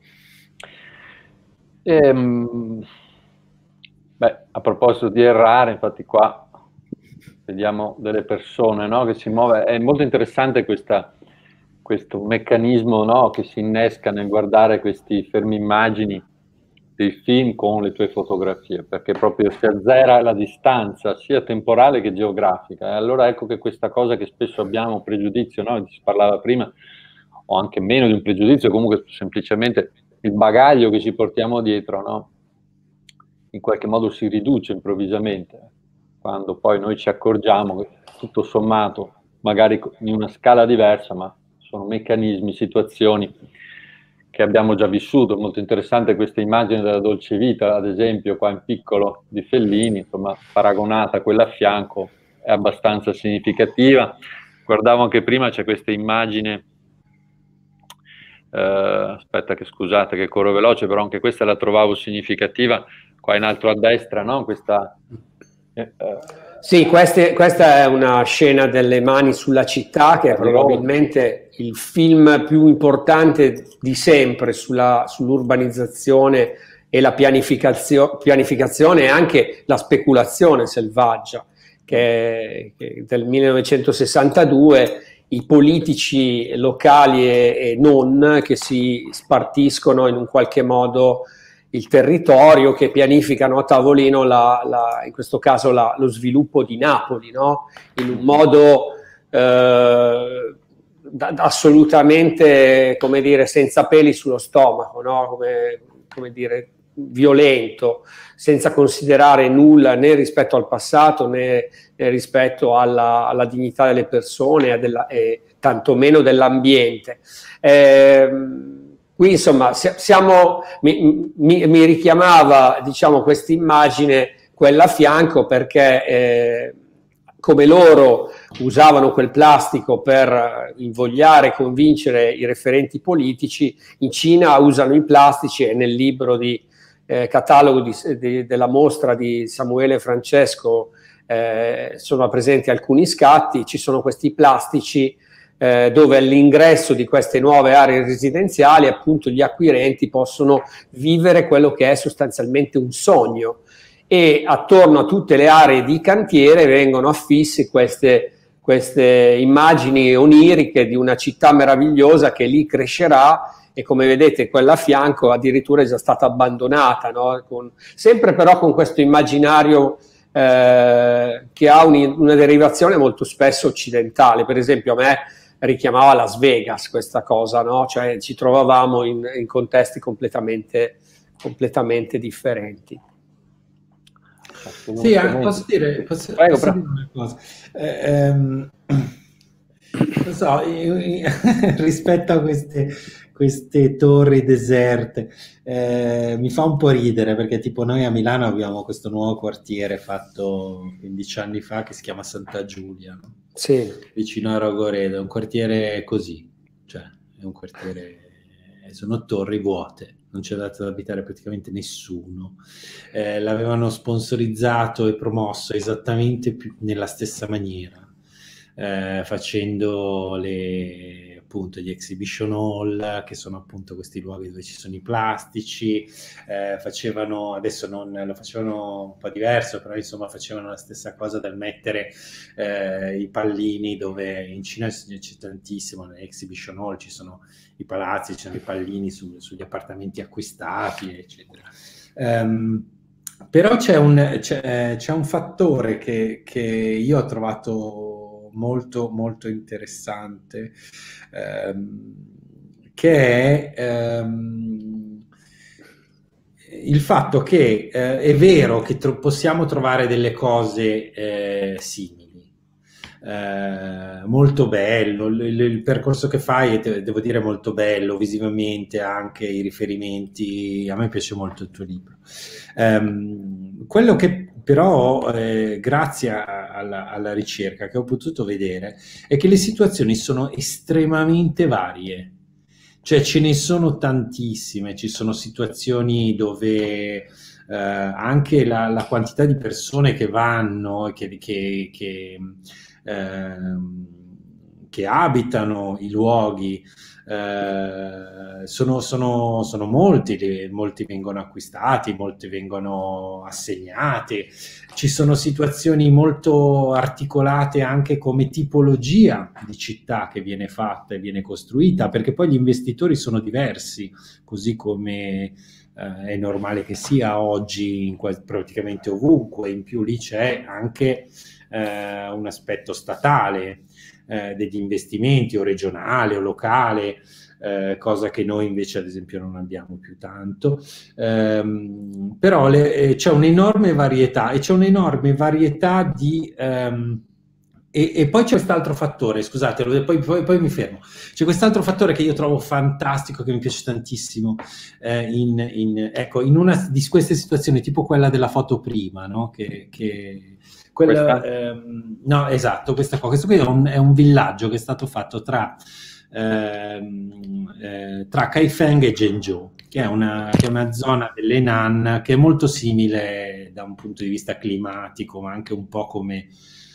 A proposito di errare, infatti qua vediamo delle persone, no, che si muove. È molto interessante questo meccanismo, no, che si innesca nel guardare questi fermi immagini dei film con le tue fotografie, perché proprio si azzera la distanza sia temporale che geografica. E allora ecco che questa cosa che spesso abbiamo pregiudizio, no, si parlava prima, o anche meno di un pregiudizio, comunque semplicemente il bagaglio che ci portiamo dietro, no, in qualche modo si riduce improvvisamente, quando poi noi ci accorgiamo che tutto sommato, magari in una scala diversa, ma sono meccanismi, situazioni che abbiamo già vissuto. Molto interessante questa immagine della Dolce Vita, ad esempio, qua in piccolo di Fellini, insomma, paragonata a quella a fianco, è abbastanza significativa. Guardavo anche prima, c'è questa immagine, aspetta che scusate che corro veloce, però anche questa la trovavo significativa, qua in alto a destra, no? Questa... Sì, questa è una scena delle mani sulla città, che è probabilmente il film più importante di sempre sull'urbanizzazione e la pianificazione e anche la speculazione selvaggia, che del 1962, i politici locali e non che si spartiscono in un qualche modo il territorio, che pianificano a tavolino in questo caso lo sviluppo di Napoli, no? In un modo assolutamente, come dire, senza peli sullo stomaco, no? Come dire, violento, senza considerare nulla né rispetto al passato né rispetto alla dignità delle persone e tantomeno dell'ambiente. Qui insomma mi richiamava, diciamo, questa immagine, quella a fianco, perché come loro usavano quel plastico per invogliare e convincere i referenti politici, in Cina usano i plastici, e nel libro di catalogo della mostra di Samuele Francesco sono presenti alcuni scatti. Ci sono questi plastici dove all'ingresso di queste nuove aree residenziali appunto gli acquirenti possono vivere quello che è sostanzialmente un sogno, e attorno a tutte le aree di cantiere vengono affissi queste immagini oniriche di una città meravigliosa che lì crescerà, e come vedete quella a fianco addirittura è già stata abbandonata, no? Sempre però con questo immaginario che ha una derivazione molto spesso occidentale. Per esempio a me richiamava Las Vegas questa cosa, no? Cioè ci trovavamo in contesti completamente differenti. Sì, posso dire una cosa? Non so, rispetto a queste torri deserte, mi fa un po' ridere, perché tipo noi a Milano abbiamo questo nuovo quartiere fatto 15 anni fa che si chiama Santa Giulia, no? Sì. Vicino a Rogoredo, è un quartiere così, cioè è un quartiere, sono torri vuote, non c'è dato da abitare praticamente nessuno, l'avevano sponsorizzato e promosso esattamente nella stessa maniera, facendo appunto gli exhibition hall, che sono appunto questi luoghi dove ci sono i plastici, adesso non lo facevano un po' diverso, però insomma facevano la stessa cosa del mettere i pallini, dove in Cina c'è tantissimo, nelle exhibition hall ci sono i palazzi, ci sono i pallini sugli appartamenti acquistati, eccetera. Però c'è un fattore che io ho trovato molto molto interessante, che è il fatto che è vero che possiamo trovare delle cose simili. Molto bello il percorso che fai, devo dire molto bello visivamente, anche i riferimenti. A me piace molto il tuo libro. Quello che però grazie alla ricerca che ho potuto vedere è che le situazioni sono estremamente varie. Cioè ce ne sono tantissime, ci sono situazioni dove anche la quantità di persone che vanno, che abitano i luoghi, sono molti vengono acquistati, molti vengono assegnati. Ci sono situazioni molto articolate anche come tipologia di città che viene fatta e viene costruita, perché poi gli investitori sono diversi, così come è normale che sia oggi praticamente ovunque. In più lì c'è anche un aspetto statale degli investimenti, o regionale o locale, cosa che noi invece ad esempio non abbiamo più tanto, però c'è un'enorme varietà, e c'è un'enorme varietà di e poi c'è quest'altro fattore, scusate, poi mi fermo. C'è quest'altro fattore che io trovo fantastico, che mi piace tantissimo, ecco, in una di queste situazioni, tipo quella della foto prima, no? Quella, no, esatto, questo qui è un villaggio che è stato fatto tra Kaifeng e Zhengzhou, che è una zona dell'Henan che è molto simile da un punto di vista climatico, ma anche un po' come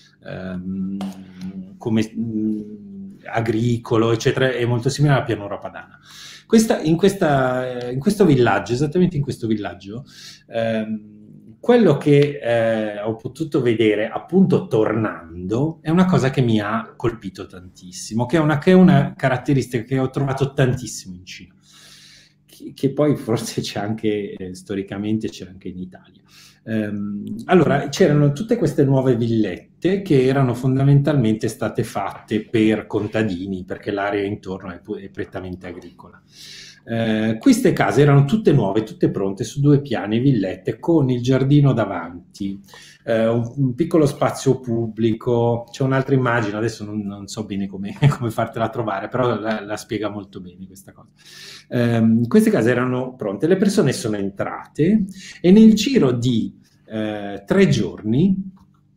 agricolo, eccetera, è molto simile alla pianura padana. In questo villaggio, esattamente in questo villaggio, quello che ho potuto vedere appunto tornando è una cosa che mi ha colpito tantissimo, che è una caratteristica che ho trovato tantissimo in Cina, che poi forse c'è anche storicamente, c'è anche in Italia. Allora, c'erano tutte queste nuove villette che erano fondamentalmente state fatte per contadini, perché l'area intorno è prettamente agricola. Queste case erano tutte nuove, tutte pronte, su 2 piani, villette con il giardino davanti, un piccolo spazio pubblico. C'è un'altra immagine, adesso non so bene come fartela trovare, però la spiega molto bene questa cosa. Queste case erano pronte, le persone sono entrate e nel giro di 3 giorni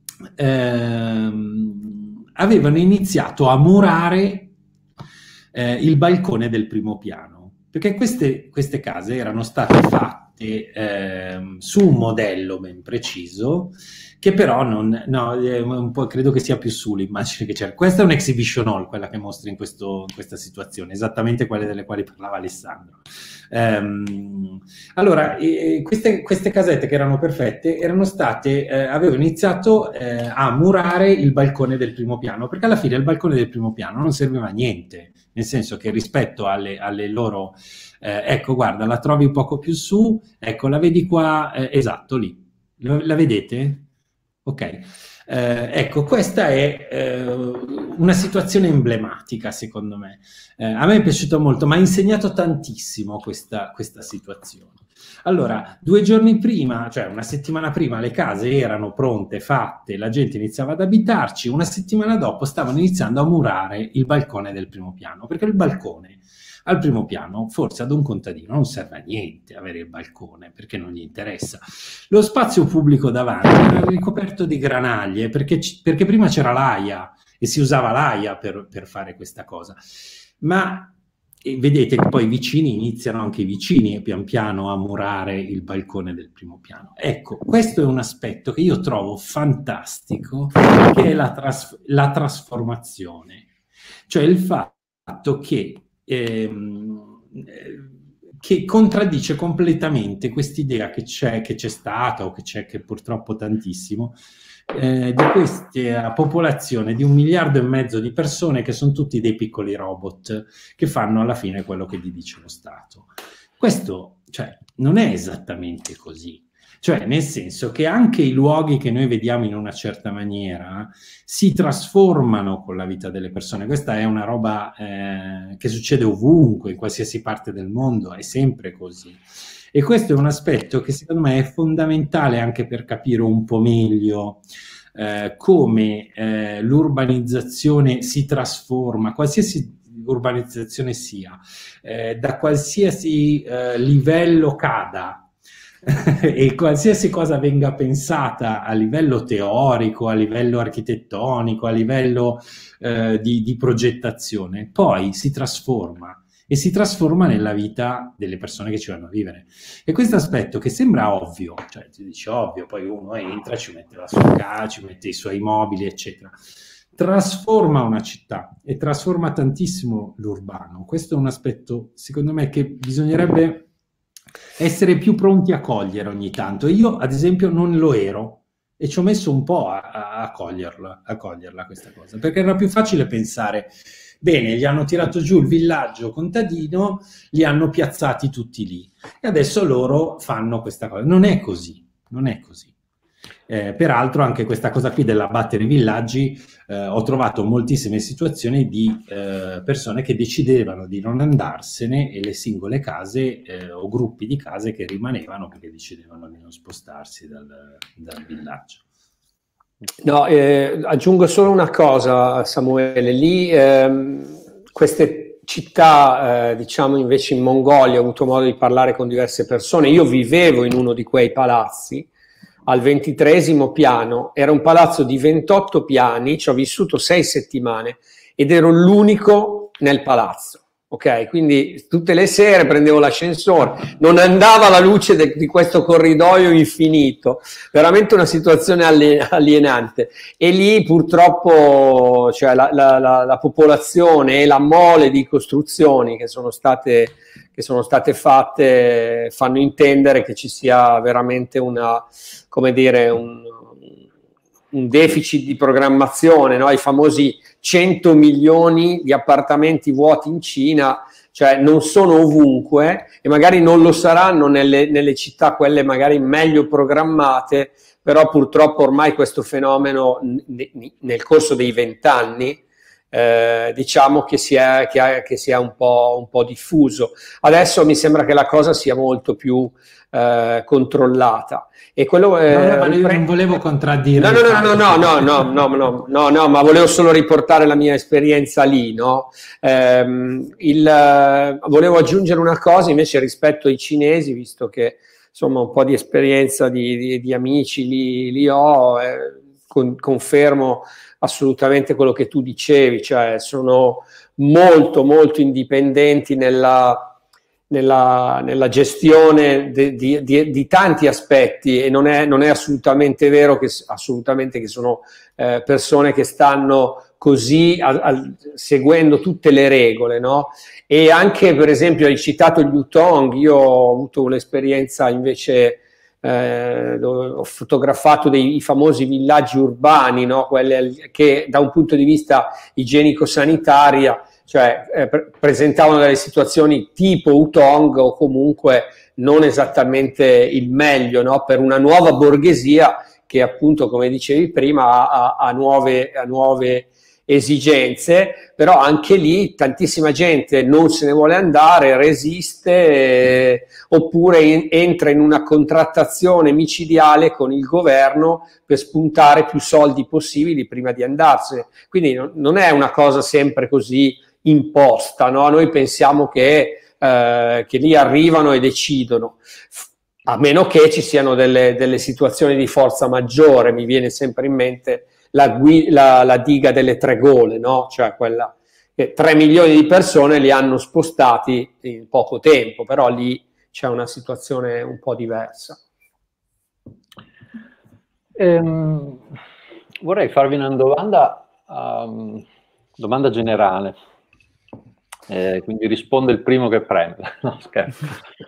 avevano iniziato a murare il balcone del primo piano, perché queste case erano state fatte su un modello ben preciso, che però un po', credo che sia più su l'immagine che c'era. Questa è un exhibition hall, quella che mostra in questa situazione, esattamente quelle delle quali parlava Alessandro. Allora, queste casette che erano perfette avevano iniziato a murare il balcone del primo piano, perché alla fine il balcone del primo piano non serviva a niente, nel senso che rispetto alle loro ecco, guarda, la trovi un poco più su, ecco, la vedi qua, esatto, lì, la vedete? Ok, ecco, questa è una situazione emblematica, secondo me. A me è piaciuto molto, ma ha insegnato tantissimo questa situazione. Allora, 2 giorni prima, cioè una settimana prima, le case erano pronte, fatte, la gente iniziava ad abitarci. Una settimana dopo stavano iniziando a murare il balcone del primo piano, perché il balcone al primo piano, forse ad un contadino non serve a niente avere il balcone, perché non gli interessa. Lo spazio pubblico davanti era ricoperto di granaglie, perché prima c'era l'AIA e si usava l'AIA per fare questa cosa. Ma vedete che poi anche i vicini pian piano a murare il balcone del primo piano. Ecco, questo è un aspetto che io trovo fantastico, che è la trasformazione. Cioè il fatto che contraddice completamente quest'idea che c'è stata, o che c'è, che purtroppo tantissimo, di questa popolazione di 1,5 miliardi di persone che sono tutti dei piccoli robot che fanno alla fine quello che gli dice lo Stato. Questo, cioè, non è esattamente così. Cioè, nel senso che anche i luoghi che noi vediamo in una certa maniera si trasformano con la vita delle persone. Questa è una roba che succede ovunque, in qualsiasi parte del mondo, è sempre così. E questo è un aspetto che secondo me è fondamentale anche per capire un po' meglio come l'urbanizzazione si trasforma, qualsiasi urbanizzazione sia, da qualsiasi livello cada. e qualsiasi cosa venga pensata a livello teorico, a livello architettonico, a livello di progettazione, poi si trasforma e si trasforma nella vita delle persone che ci vanno a vivere. E questo aspetto che sembra ovvio, cioè ti dice ovvio, poi uno entra, ci mette la sua casa, ci mette i suoi mobili, eccetera, trasforma una città e trasforma tantissimo l'urbano. Questo è un aspetto, secondo me, che bisognerebbe essere più pronti a cogliere ogni tanto. Io, ad esempio, non lo ero e ci ho messo un po' a coglierla questa cosa, perché era più facile pensare, bene, gli hanno tirato giù il villaggio contadino, li hanno piazzati tutti lì e adesso loro fanno questa cosa. Non è così, non è così. Peraltro anche questa cosa qui dell'abbattere i villaggi, ho trovato moltissime situazioni di persone che decidevano di non andarsene e le singole case o gruppi di case che rimanevano perché decidevano di non spostarsi dal villaggio. No, aggiungo solo una cosa, Samuele, lì queste città, diciamo invece in Mongolia, ho avuto modo di parlare con diverse persone, io vivevo in uno di quei palazzi, al 23° piano, era un palazzo di 28 piani, ci ho vissuto 6 settimane ed ero l'unico nel palazzo, ok? Quindi tutte le sere prendevo l'ascensore, non andava la luce di questo corridoio infinito, veramente una situazione alienante. E lì purtroppo cioè, la popolazione e la mole di costruzioni che sono state fatte fanno intendere che ci sia veramente un deficit di programmazione, no? I famosi 100 milioni di appartamenti vuoti in Cina, cioè non sono ovunque e magari non lo saranno nelle città quelle magari meglio programmate, però purtroppo ormai questo fenomeno nel corso dei 20 anni diciamo che si è un po' diffuso. Adesso mi sembra che la cosa sia molto più controllata. E quello ma io non volevo contraddire. No, ma volevo solo riportare la mia esperienza lì, no? Volevo aggiungere una cosa invece rispetto ai cinesi, visto che insomma un po' di esperienza di amici li ho, confermo assolutamente quello che tu dicevi, cioè sono molto molto indipendenti nella gestione di tanti aspetti e non è assolutamente vero che sono persone che stanno così seguendo tutte le regole, no? E anche per esempio hai citato gli Yutong, io ho avuto l'esperienza invece ho fotografato i famosi villaggi urbani, no? Quelli che da un punto di vista igienico-sanitaria cioè presentavano delle situazioni tipo Hutong o comunque non esattamente il meglio, no? Per una nuova borghesia che appunto, come dicevi prima, ha nuove esigenze, però anche lì tantissima gente non se ne vuole andare, resiste, oppure entra in una contrattazione micidiale con il governo per spuntare più soldi possibili prima di andarsene. Quindi non è una cosa sempre così imposta, no? Noi pensiamo che lì arrivano e decidono, a meno che ci siano delle situazioni di forza maggiore. Mi viene sempre in mente la diga delle 3 gole, no? Cioè quella che 3 milioni di persone li hanno spostati in poco tempo, però lì c'è una situazione un po' diversa. Vorrei farvi una domanda generale, quindi risponde il primo che prende. No, scherzo.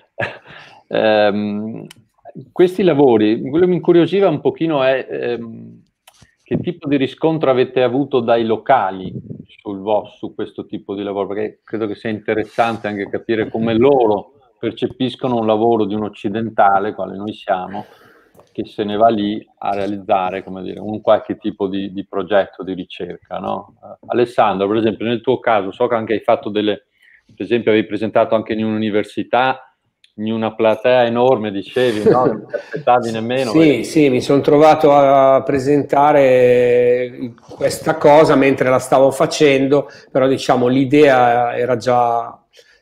Questi lavori, quello che mi incuriosiva un pochino è che tipo di riscontro avete avuto dai locali su questo tipo di lavoro, perché credo che sia interessante anche capire come loro percepiscono un lavoro di un occidentale, quale noi siamo, che se ne va lì a realizzare, come dire, un qualche tipo di progetto di ricerca, no? Alessandro, per esempio, nel tuo caso, so che anche hai fatto per esempio avevi presentato anche in un'università, in una platea enorme, dicevi, no? Non ti aspettavi nemmeno. Sì, mi sono trovato a presentare questa cosa mentre la stavo facendo, però diciamo l'idea era già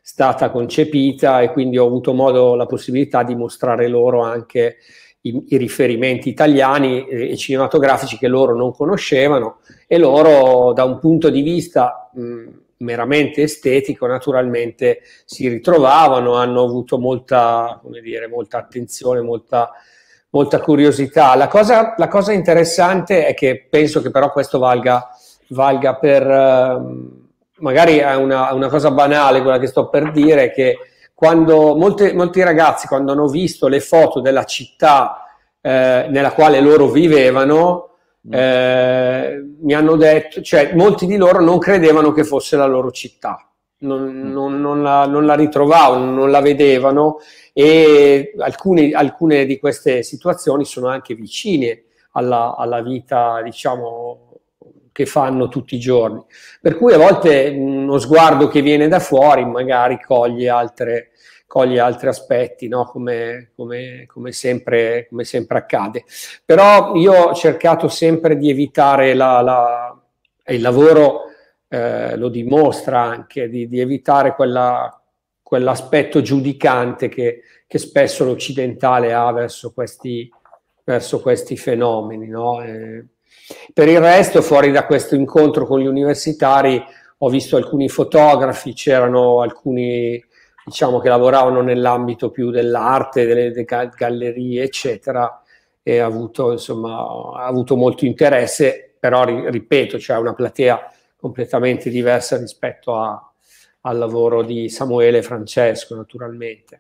stata concepita, e quindi ho avuto la possibilità di mostrare loro anche i riferimenti italiani e cinematografici che loro non conoscevano, e loro, da un punto di vista meramente estetico, naturalmente si ritrovavano, hanno avuto molta attenzione, molta curiosità. La cosa interessante è che penso che però questo valga per, magari è una cosa banale quella che sto per dire, che quando molti ragazzi, quando hanno visto le foto della città nella quale loro vivevano, mi hanno detto, cioè molti di loro non credevano che fosse la loro città, non la ritrovavano, non la vedevano, e alcune di queste situazioni sono anche vicine alla vita, diciamo, che fanno tutti i giorni, per cui a volte uno sguardo che viene da fuori magari coglie altri aspetti, no? come sempre accade. Però io ho cercato sempre di evitare il lavoro lo dimostra anche, di evitare quell'aspetto giudicante che spesso l'occidentale ha verso questi fenomeni, no? Per il resto, fuori da questo incontro con gli universitari, ho visto alcuni fotografi, c'erano alcuni, diciamo, che lavoravano nell'ambito più dell'arte, delle gallerie, eccetera, e ha avuto molto interesse, però ripeto, c'è una platea completamente diversa rispetto al lavoro di Samuele e Francesco, naturalmente.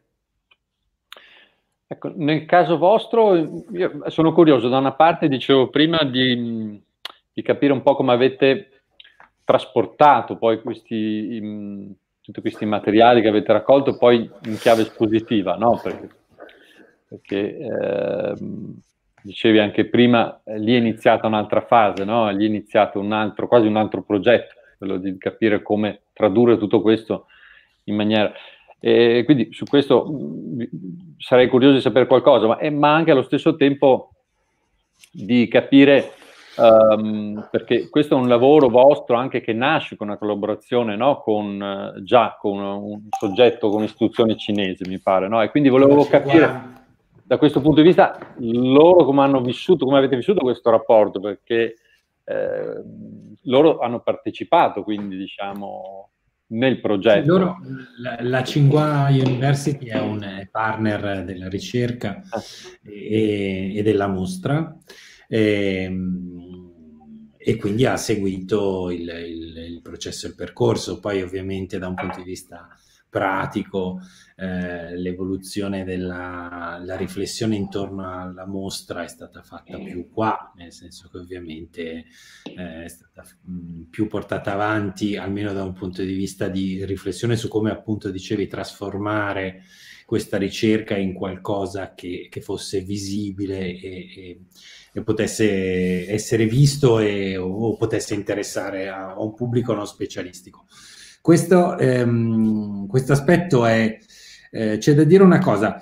Ecco, nel caso vostro, io sono curioso, da una parte dicevo prima di capire un po' come avete trasportato poi tutti questi materiali che avete raccolto poi in chiave espositiva, no? Perché dicevi anche prima, lì è iniziata un'altra fase, no? Lì è iniziato quasi un altro progetto, quello di capire come tradurre tutto questo in maniera... E quindi su questo sarei curioso di sapere qualcosa, ma anche allo stesso tempo di capire, perché questo è un lavoro vostro anche che nasce con una collaborazione, no? con un soggetto, con un'istituzione cinese, mi pare, no? E quindi volevo capire da questo punto di vista loro come avete vissuto questo rapporto, perché loro hanno partecipato, quindi diciamo... nel progetto. La Tsinghua University è un partner della ricerca e della mostra, e quindi ha seguito il processo e il percorso. Poi ovviamente da un punto di vista pratico l'evoluzione la riflessione intorno alla mostra è stata fatta più qua, nel senso che ovviamente è stata più portata avanti, almeno da un punto di vista di riflessione su come, appunto dicevi, trasformare questa ricerca in qualcosa che fosse visibile e potesse essere visto o potesse interessare a un pubblico non specialistico. Questo aspetto è... c'è da dire una cosa,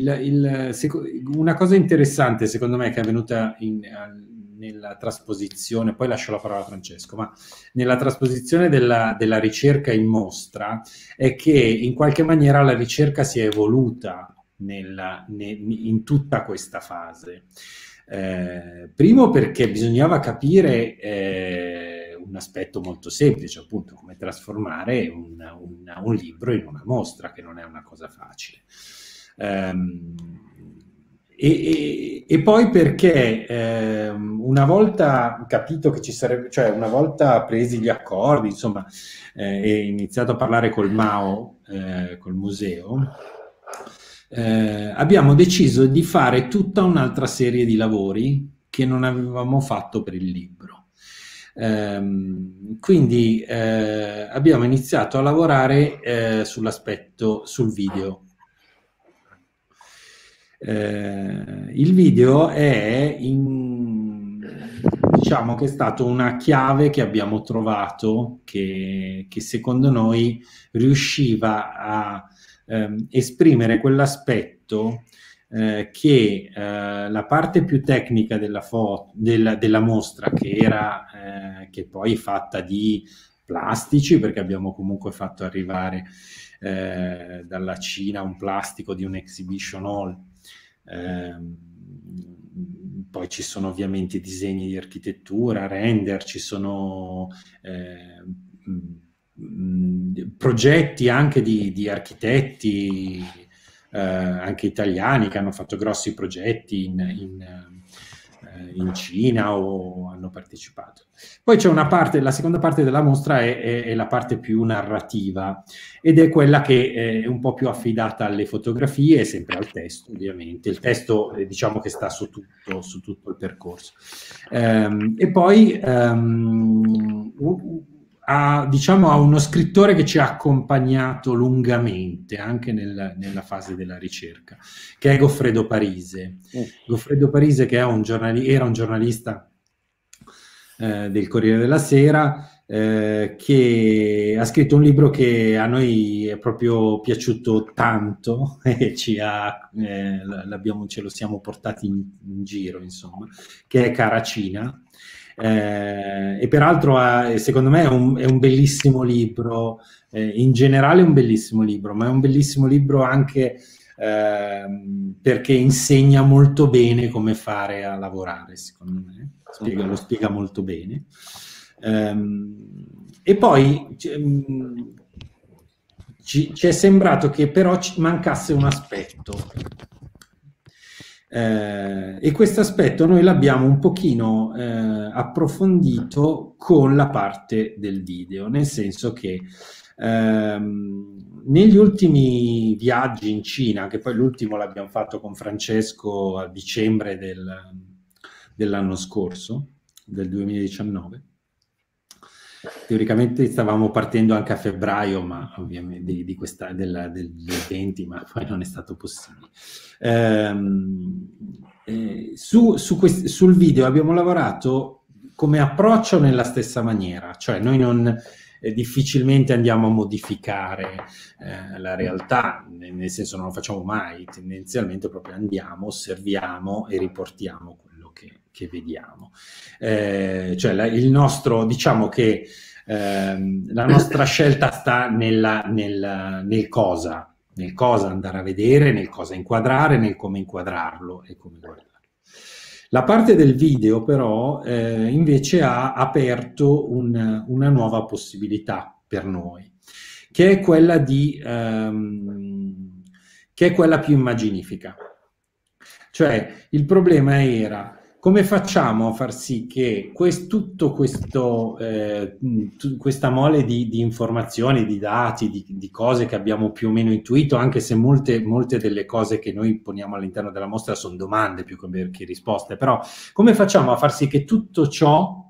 una cosa interessante secondo me che è avvenuta nella trasposizione, poi lascio la parola a Francesco, ma nella trasposizione della ricerca in mostra è che in qualche maniera la ricerca si è evoluta in tutta questa fase. Primo perché bisognava capire un aspetto molto semplice, appunto, come trasformare un libro in una mostra, che non è una cosa facile. E poi perché una volta capito che ci sarebbe, cioè una volta presi gli accordi, insomma, e iniziato a parlare col MAO, col museo, abbiamo deciso di fare tutta un'altra serie di lavori che non avevamo fatto per il libro. Quindi abbiamo iniziato a lavorare sul video. Il video diciamo che è stato una chiave che abbiamo trovato che secondo noi riusciva a esprimere quell'aspetto che la parte più tecnica della mostra, che poi è fatta di plastici, perché abbiamo comunque fatto arrivare dalla Cina un plastico di un exhibition hall. Poi ci sono ovviamente disegni di architettura, render, ci sono progetti anche di architetti anche italiani che hanno fatto grossi progetti in Cina o hanno partecipato. Poi c'è una parte, la seconda parte della mostra è la parte più narrativa, ed è quella che è un po' più affidata alle fotografie e sempre al testo, ovviamente. Il testo diciamo che sta su tutto il percorso. E poi a uno scrittore che ci ha accompagnato lungamente anche nella fase della ricerca, che è Goffredo Parise. Goffredo Parise, che era un giornalista del Corriere della Sera, che ha scritto un libro che a noi è proprio piaciuto tanto e ce lo siamo portati in giro, insomma, che è Caracina. E peraltro secondo me è un bellissimo libro, in generale è un bellissimo libro, ma è un bellissimo libro anche perché insegna molto bene come fare a lavorare, secondo me, lo spiega molto bene. E poi ci è sembrato che però mancasse un aspetto. E questo aspetto noi l'abbiamo un pochino approfondito con la parte del video, nel senso che negli ultimi viaggi in Cina, che poi l'ultimo l'abbiamo fatto con Francesco a dicembre dell'anno scorso, del 2019, teoricamente stavamo partendo anche a febbraio, ma ovviamente del 20, ma poi non è stato possibile. Sul video abbiamo lavorato come approccio nella stessa maniera, cioè noi difficilmente andiamo a modificare la realtà, nel senso non lo facciamo mai, tendenzialmente proprio andiamo, osserviamo e riportiamo quello che vediamo. Cioè il nostro, diciamo che la nostra scelta sta nel cosa andare a vedere, nel cosa inquadrare, nel come inquadrarlo e come guardarlo. La parte del video però invece ha aperto una nuova possibilità per noi, che è quella più immaginifica. Cioè il problema era: come facciamo a far sì che questa mole di informazioni, di dati, di cose che abbiamo più o meno intuito, anche se molte delle cose che noi poniamo all'interno della mostra sono domande più che risposte, però come facciamo a far sì che tutto ciò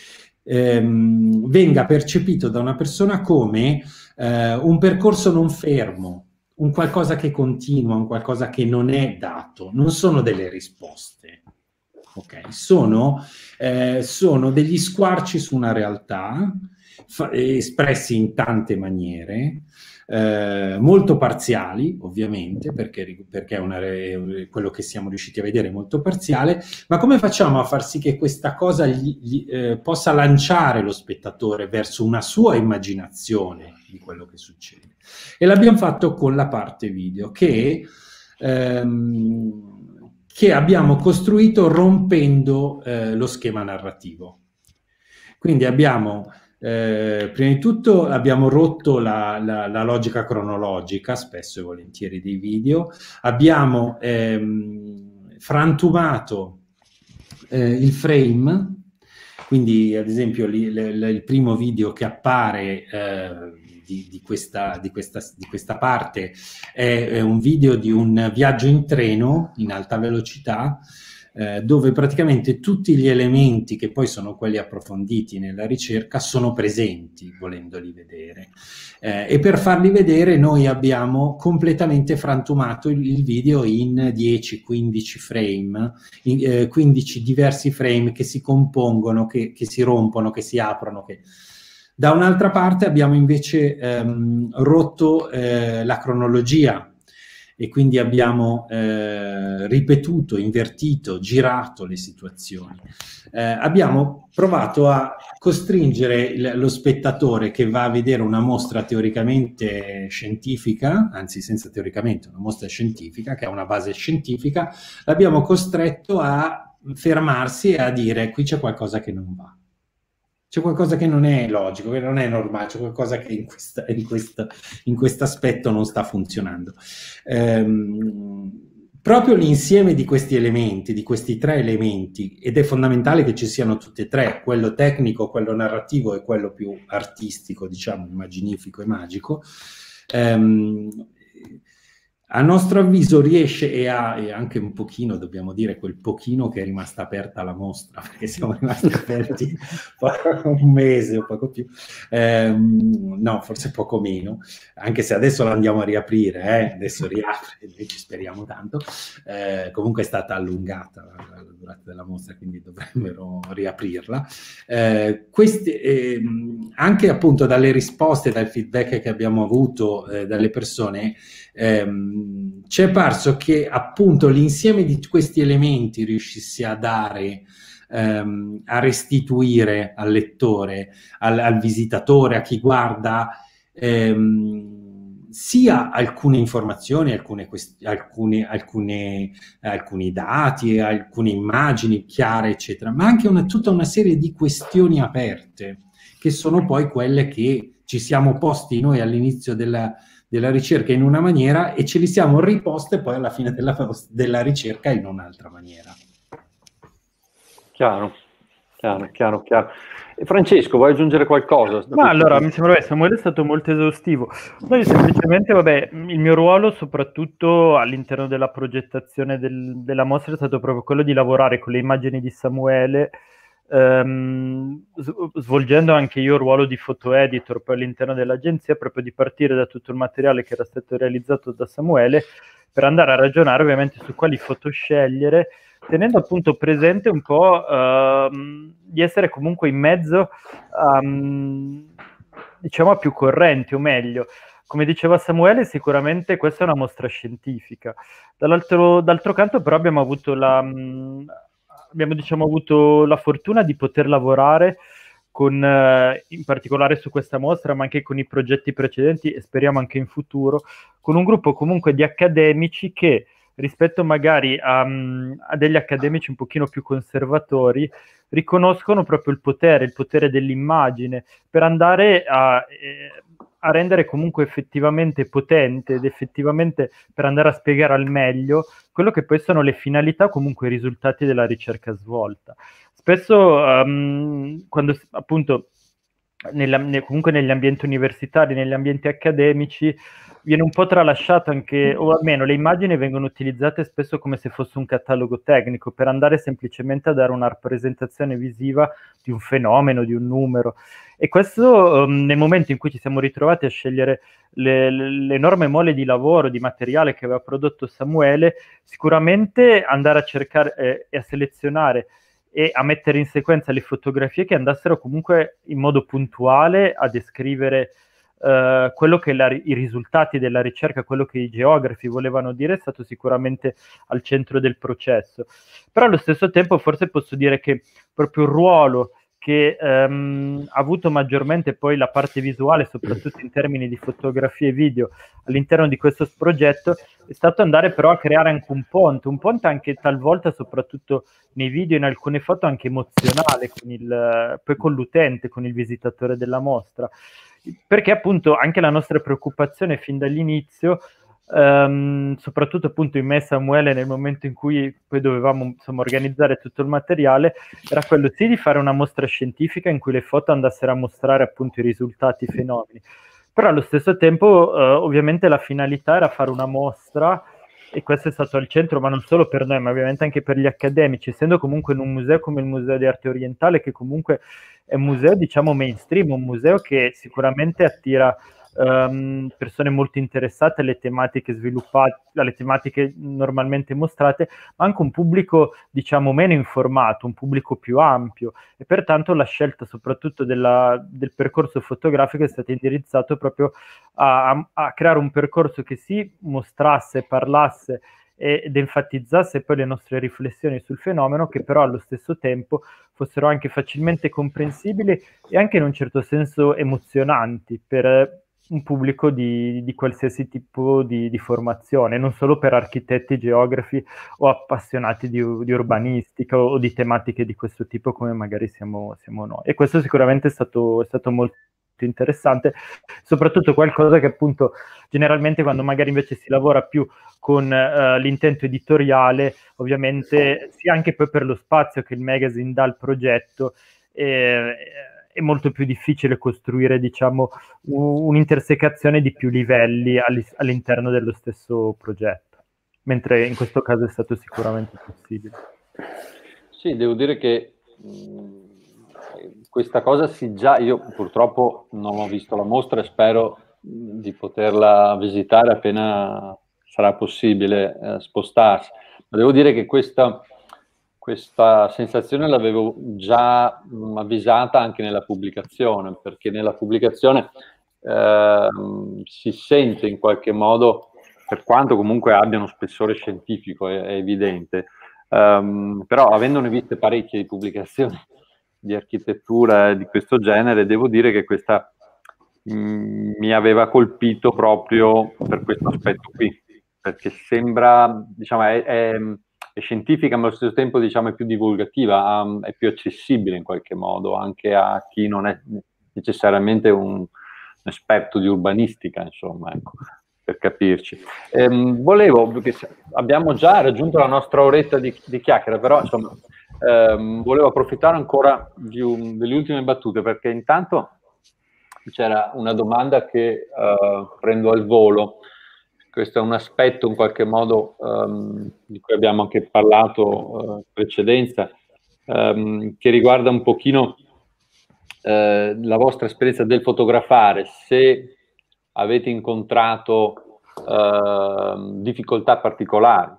venga percepito da una persona come un percorso non fermo, un qualcosa che continua, un qualcosa che non è dato, non sono delle risposte. Ok, sono degli squarci su una realtà espressi in tante maniere, molto parziali ovviamente, perché quello che siamo riusciti a vedere è molto parziale, ma come facciamo a far sì che questa cosa possa lanciare lo spettatore verso una sua immaginazione di quello che succede? E l'abbiamo fatto con la parte video che abbiamo costruito rompendo lo schema narrativo. Quindi abbiamo, prima di tutto, abbiamo rotto la logica cronologica, spesso e volentieri, dei video, abbiamo frantumato il frame, quindi ad esempio il primo video che appare di questa parte è un video di un viaggio in treno in alta velocità, dove praticamente tutti gli elementi che poi sono quelli approfonditi nella ricerca sono presenti, volendoli vedere. E per farli vedere noi abbiamo completamente frantumato il video in 10-15 frame, 15 diversi frame che si compongono, che si rompono, che si aprono, Da un'altra parte abbiamo invece rotto la cronologia e quindi abbiamo ripetuto, invertito, girato le situazioni. Abbiamo provato a costringere lo spettatore che va a vedere una mostra teoricamente scientifica, anzi senza teoricamente, una mostra scientifica che ha una base scientifica, l'abbiamo costretto a fermarsi e a dire: qui c'è qualcosa che non va. C'è qualcosa che non è logico, che non è normale, c'è qualcosa che in questo aspetto non sta funzionando. Proprio l'insieme di questi elementi, di questi 3 elementi, ed è fondamentale che ci siano tutti e 3, quello tecnico, quello narrativo e quello più artistico, diciamo, immaginifico e magico, a nostro avviso riesce, e anche un pochino, dobbiamo dire, quel pochino che è rimasta aperta la mostra, perché siamo rimasti aperti un mese o poco più, no, forse poco meno, anche se adesso la andiamo a riaprire, adesso riapre, noi ci speriamo tanto, comunque è stata allungata la durata della mostra, quindi dovrebbero riaprirla. Anche appunto dalle risposte, dal feedback che abbiamo avuto dalle persone, ci è parso che appunto l'insieme di questi elementi riuscisse a dare, a restituire al lettore, al visitatore, a chi guarda, sia alcune informazioni, alcuni dati, alcune immagini chiare, eccetera, ma anche tutta una serie di questioni aperte, che sono poi quelle che ci siamo posti noi all'inizio della ricerca in una maniera e ce li siamo riposte poi alla fine della ricerca in un'altra maniera. Chiaro. E Francesco, vuoi aggiungere qualcosa? Ma allora, mi sembra che Samuele è stato molto esaustivo. Noi semplicemente, il mio ruolo, soprattutto all'interno della progettazione della mostra, è stato proprio quello di lavorare con le immagini di Samuele, svolgendo anche io il ruolo di photo editor poi all'interno dell'agenzia, proprio di partire da tutto il materiale che era stato realizzato da Samuele per andare a ragionare ovviamente su quali foto scegliere, tenendo appunto presente un po' di essere comunque in mezzo diciamo a più correnti, o meglio, come diceva Samuele, sicuramente questa è una mostra scientifica. D'altro canto però abbiamo avuto la fortuna di poter lavorare con, in particolare su questa mostra, ma anche con i progetti precedenti e speriamo anche in futuro, con un gruppo comunque di accademici che rispetto magari a degli accademici un pochino più conservatori riconoscono proprio il potere dell'immagine per andare a rendere comunque effettivamente potente ed effettivamente per andare a spiegare al meglio quello che poi sono le finalità, comunque i risultati della ricerca svolta. Spesso quando appunto comunque negli ambienti universitari, negli ambienti accademici viene un po' tralasciato anche, o almeno le immagini vengono utilizzate spesso come se fosse un catalogo tecnico per andare semplicemente a dare una rappresentazione visiva di un fenomeno, di un numero. E questo nel momento in cui ci siamo ritrovati a scegliere l'enorme mole di lavoro, di materiale che aveva prodotto Samuele, sicuramente andare a cercare e a selezionare e a mettere in sequenza le fotografie che andassero comunque in modo puntuale a descrivere quello che i risultati della ricerca, quello che i geografi volevano dire, è stato sicuramente al centro del processo. Però allo stesso tempo forse posso dire che proprio il ruolo che ha avuto maggiormente poi la parte visuale, soprattutto in termini di fotografie e video all'interno di questo progetto, è stato andare però a creare anche un ponte anche talvolta, soprattutto nei video, in alcune foto anche emozionale, poi con l'utente, con il visitatore della mostra, perché appunto anche la nostra preoccupazione fin dall'inizio, soprattutto appunto in me e Samuele nel momento in cui poi dovevamo insomma organizzare tutto il materiale, era quello sì di fare una mostra scientifica in cui le foto andassero a mostrare appunto i risultati, i fenomeni, però allo stesso tempo ovviamente la finalità era fare una mostra, e questo è stato al centro, ma non solo per noi, ma ovviamente anche per gli accademici, essendo comunque in un museo come il Museo di Arte Orientale, che comunque è un museo diciamo mainstream, un museo che sicuramente attira persone molto interessate alle tematiche sviluppate, alle tematiche normalmente mostrate, ma anche un pubblico, diciamo, meno informato, un pubblico più ampio, e pertanto la scelta soprattutto del percorso fotografico è stata indirizzato proprio a creare un percorso che si mostrasse, parlasse ed enfatizzasse poi le nostre riflessioni sul fenomeno, che però allo stesso tempo fossero anche facilmente comprensibili e anche in un certo senso emozionanti per un pubblico di qualsiasi tipo di formazione, non solo per architetti, geografi o appassionati di urbanistica o di tematiche di questo tipo come magari siamo noi. E questo sicuramente è stato molto interessante, soprattutto qualcosa che appunto generalmente quando magari invece si lavora più con l'intento editoriale, ovviamente sia anche poi per lo spazio che il magazine dà al progetto, è molto più difficile costruire, diciamo, un'intersecazione di più livelli all'interno dello stesso progetto, mentre in questo caso è stato sicuramente possibile. Sì, devo dire che questa cosa io purtroppo non ho visto la mostra e spero di poterla visitare appena sarà possibile spostarsi. Ma devo dire che questa sensazione l'avevo già avvisata anche nella pubblicazione, perché nella pubblicazione si sente in qualche modo, per quanto comunque abbia uno spessore scientifico, è evidente, però avendone viste parecchie di pubblicazioni di architettura di questo genere, devo dire che questa mi aveva colpito proprio per questo aspetto qui, perché sembra, diciamo, è scientifica, ma allo stesso tempo, diciamo, è più divulgativa, è più accessibile in qualche modo anche a chi non è necessariamente un esperto di urbanistica, insomma, ecco, per capirci. Perché abbiamo già raggiunto la nostra oretta di chiacchiera, però insomma volevo approfittare ancora delle ultime battute, perché intanto c'era una domanda che prendo al volo. Questo è un aspetto in qualche modo di cui abbiamo anche parlato in precedenza, che riguarda un pochino la vostra esperienza del fotografare, se avete incontrato difficoltà particolari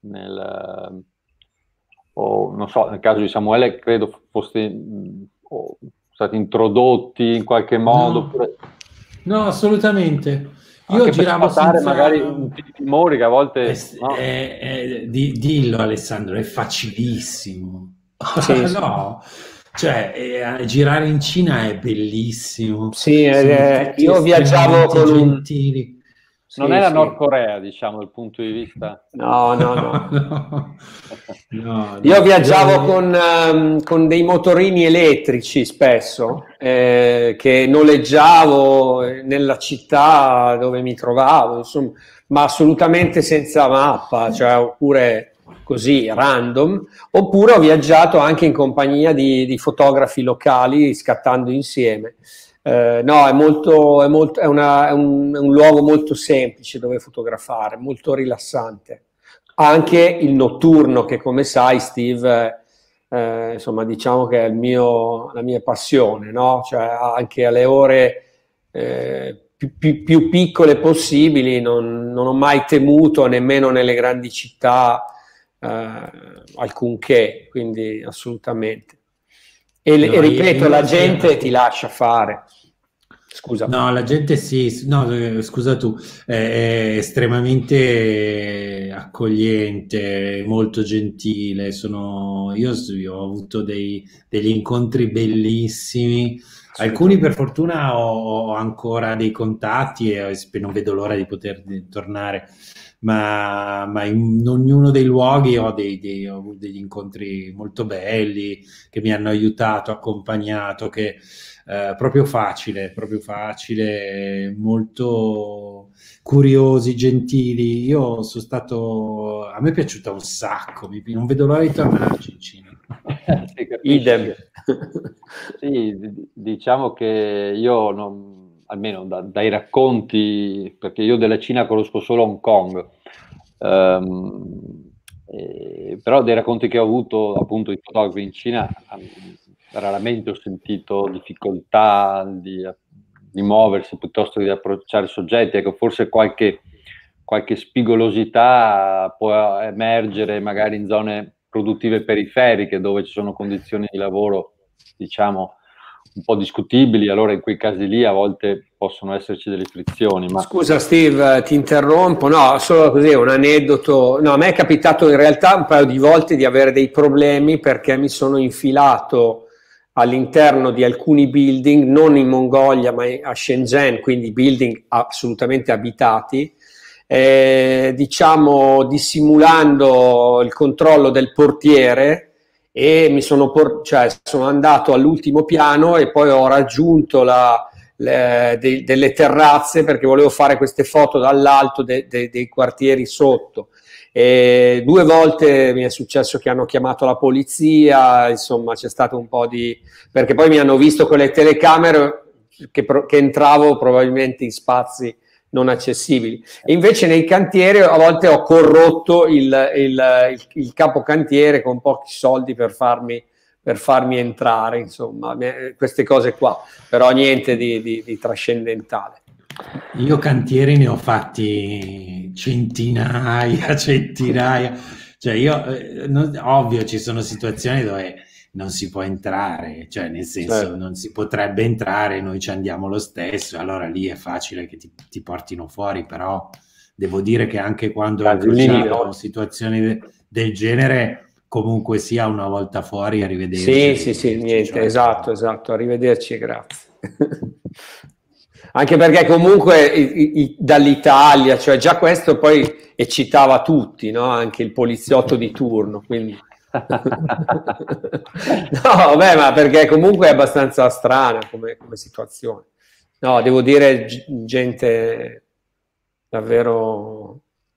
non so, nel caso di Samuele credo foste stati introdotti in qualche modo. No, assolutamente. Io giravo senza magari timori che a volte dillo Alessandro, è facilissimo. Sì, no, cioè girare in Cina è bellissimo. Sì, io viaggiavo con gentili. Non è la Nord Corea, diciamo, dal punto di vista... No. Io viaggiavo con dei motorini elettrici spesso, che noleggiavo nella città dove mi trovavo, insomma, ma assolutamente senza mappa, cioè, oppure così, random, oppure ho viaggiato anche in compagnia di fotografi locali, scattando insieme. No, è un luogo molto semplice dove fotografare, molto rilassante. Anche il notturno, che come sai, Steve, insomma, diciamo che è la mia passione, no? Cioè, anche alle ore più piccole possibili, non ho mai temuto, nemmeno nelle grandi città, alcunché, quindi assolutamente. E ripeto, la gente ti lascia fare. Scusa. No, la gente sì, no, scusa tu, è estremamente accogliente, molto gentile. Io ho avuto degli incontri bellissimi. Alcuni per fortuna ho ancora dei contatti e non vedo l'ora di poter tornare. Ma in ognuno dei luoghi ho avuto degli incontri molto belli che mi hanno aiutato, accompagnato, che proprio facile, molto curiosi, gentili. Io sono stato, a me è piaciuta un sacco, non vedo l'ora di tornarci in Cina. Idem. Sì, diciamo che io almeno dai racconti, perché io della Cina conosco solo Hong Kong, però dei racconti che ho avuto appunto di fotografi in Cina, raramente ho sentito difficoltà muoversi piuttosto che di approcciare soggetti. Ecco, forse qualche spigolosità può emergere magari in zone produttive periferiche dove ci sono condizioni di lavoro, diciamo, un po' discutibili. Allora in quei casi lì a volte possono esserci delle frizioni. Ma... Scusa Steve, ti interrompo, no, solo così un aneddoto. No, a me è capitato in realtà un paio di volte di avere dei problemi perché mi sono infilato all'interno di alcuni building, non in Mongolia ma a Shenzhen, quindi building assolutamente abitati, diciamo dissimulando il controllo del portiere, e mi sono andato all'ultimo piano e poi ho raggiunto delle terrazze perché volevo fare queste foto dall'alto dei quartieri sotto. E 2 volte mi è successo che hanno chiamato la polizia, insomma c'è stato un po' perché poi mi hanno visto con le telecamere che entravo probabilmente in spazi non accessibili, e invece nei cantieri a volte ho corrotto il capocantiere con pochi soldi per farmi entrare, insomma, queste cose qua, però niente di trascendentale. Io cantieri ne ho fatti centinaia, cioè ovvio ci sono situazioni dove non si può entrare, cioè nel senso certo, non si potrebbe entrare, noi ci andiamo lo stesso, allora lì è facile che ti portino fuori, però devo dire che anche quando ho incrociato situazioni del genere, comunque sia, una volta fuori, arrivederci. Sì, niente, cioè, esatto, arrivederci e grazie. Anche perché comunque dall'Italia, cioè già questo poi eccitava tutti, no? Anche il poliziotto di turno, quindi... No, vabbè, ma perché comunque è abbastanza strana come situazione. No, devo dire, gente davvero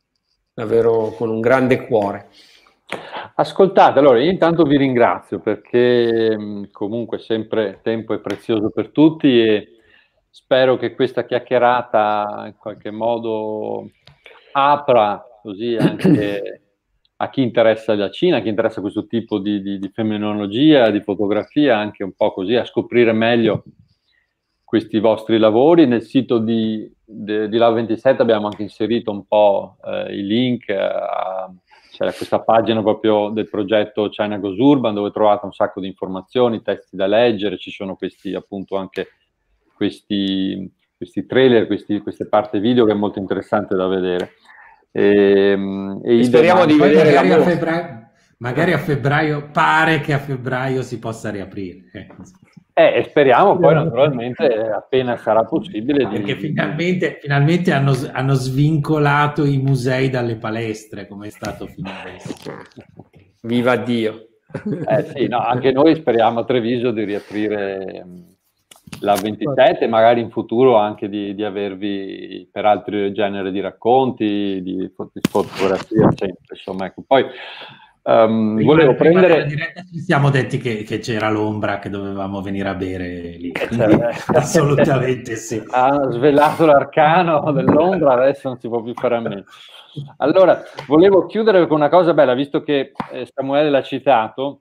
con un grande cuore. Ascoltate, allora io intanto vi ringrazio perché comunque sempre tempo è prezioso per tutti e spero che questa chiacchierata in qualche modo apra così anche a chi interessa la Cina, a chi interessa questo tipo di fenomenologia, di fotografia, anche un po' così a scoprire meglio questi vostri lavori. Nel sito di Lab27 abbiamo anche inserito un po' i link c'è questa pagina proprio del progetto China Goes Urban dove trovate un sacco di informazioni, testi da leggere, ci sono questi appunto anche questi trailer, queste parti video che è molto interessante da vedere. E speriamo di vedere magari a febbraio, pare che a febbraio si possa riaprire. Speriamo poi naturalmente appena sarà possibile. Perché finalmente hanno svincolato i musei dalle palestre, come è stato fino adesso. Viva Dio! Sì, no, anche noi speriamo a Treviso di riaprire la 27 e magari in futuro anche di avervi per altri generi di racconti, di fotografia, insomma, ecco. Poi volevo prendere... Nella diretta ci siamo detti che c'era l'ombra, che dovevamo venire a bere lì. Assolutamente sì. Ha svelato l'arcano dell'ombra, adesso non si può più fare a meno. Allora, volevo chiudere con una cosa bella, visto che Samuele l'ha citato,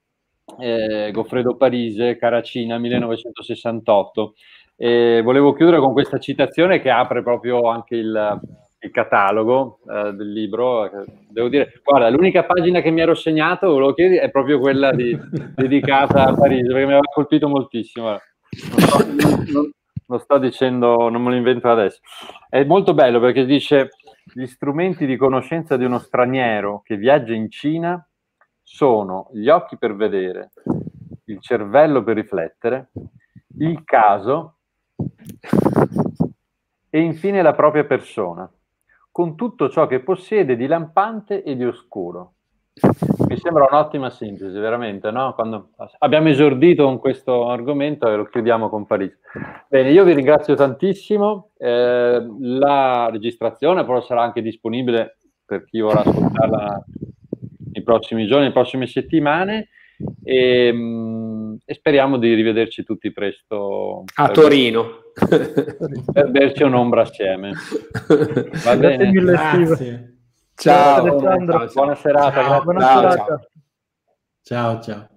Goffredo Parise, Caracina, 1968. Volevo chiudere con questa citazione che apre proprio anche il catalogo del libro. Devo dire, guarda, l'unica pagina che mi ero segnato, volevo chiedere, è proprio quella dedicata a Parigi, perché mi aveva colpito moltissimo. Non sto dicendo, non me lo invento adesso. È molto bello perché dice: gli strumenti di conoscenza di uno straniero che viaggia in Cina sono gli occhi per vedere, il cervello per riflettere, il caso e infine la propria persona, con tutto ciò che possiede di lampante e di oscuro. Mi sembra un'ottima sintesi, veramente, no? Quando abbiamo esordito con questo argomento e lo chiudiamo con Parigi. Bene, io vi ringrazio tantissimo. La registrazione però sarà anche disponibile per chi vorrà ascoltarla nei prossimi giorni, nelle prossime settimane, e speriamo di rivederci tutti presto a Torino per berci un'ombra assieme. Va bene? Grazie. Ciao, Alessandro. Buona serata. Ciao, buona serata. Ciao.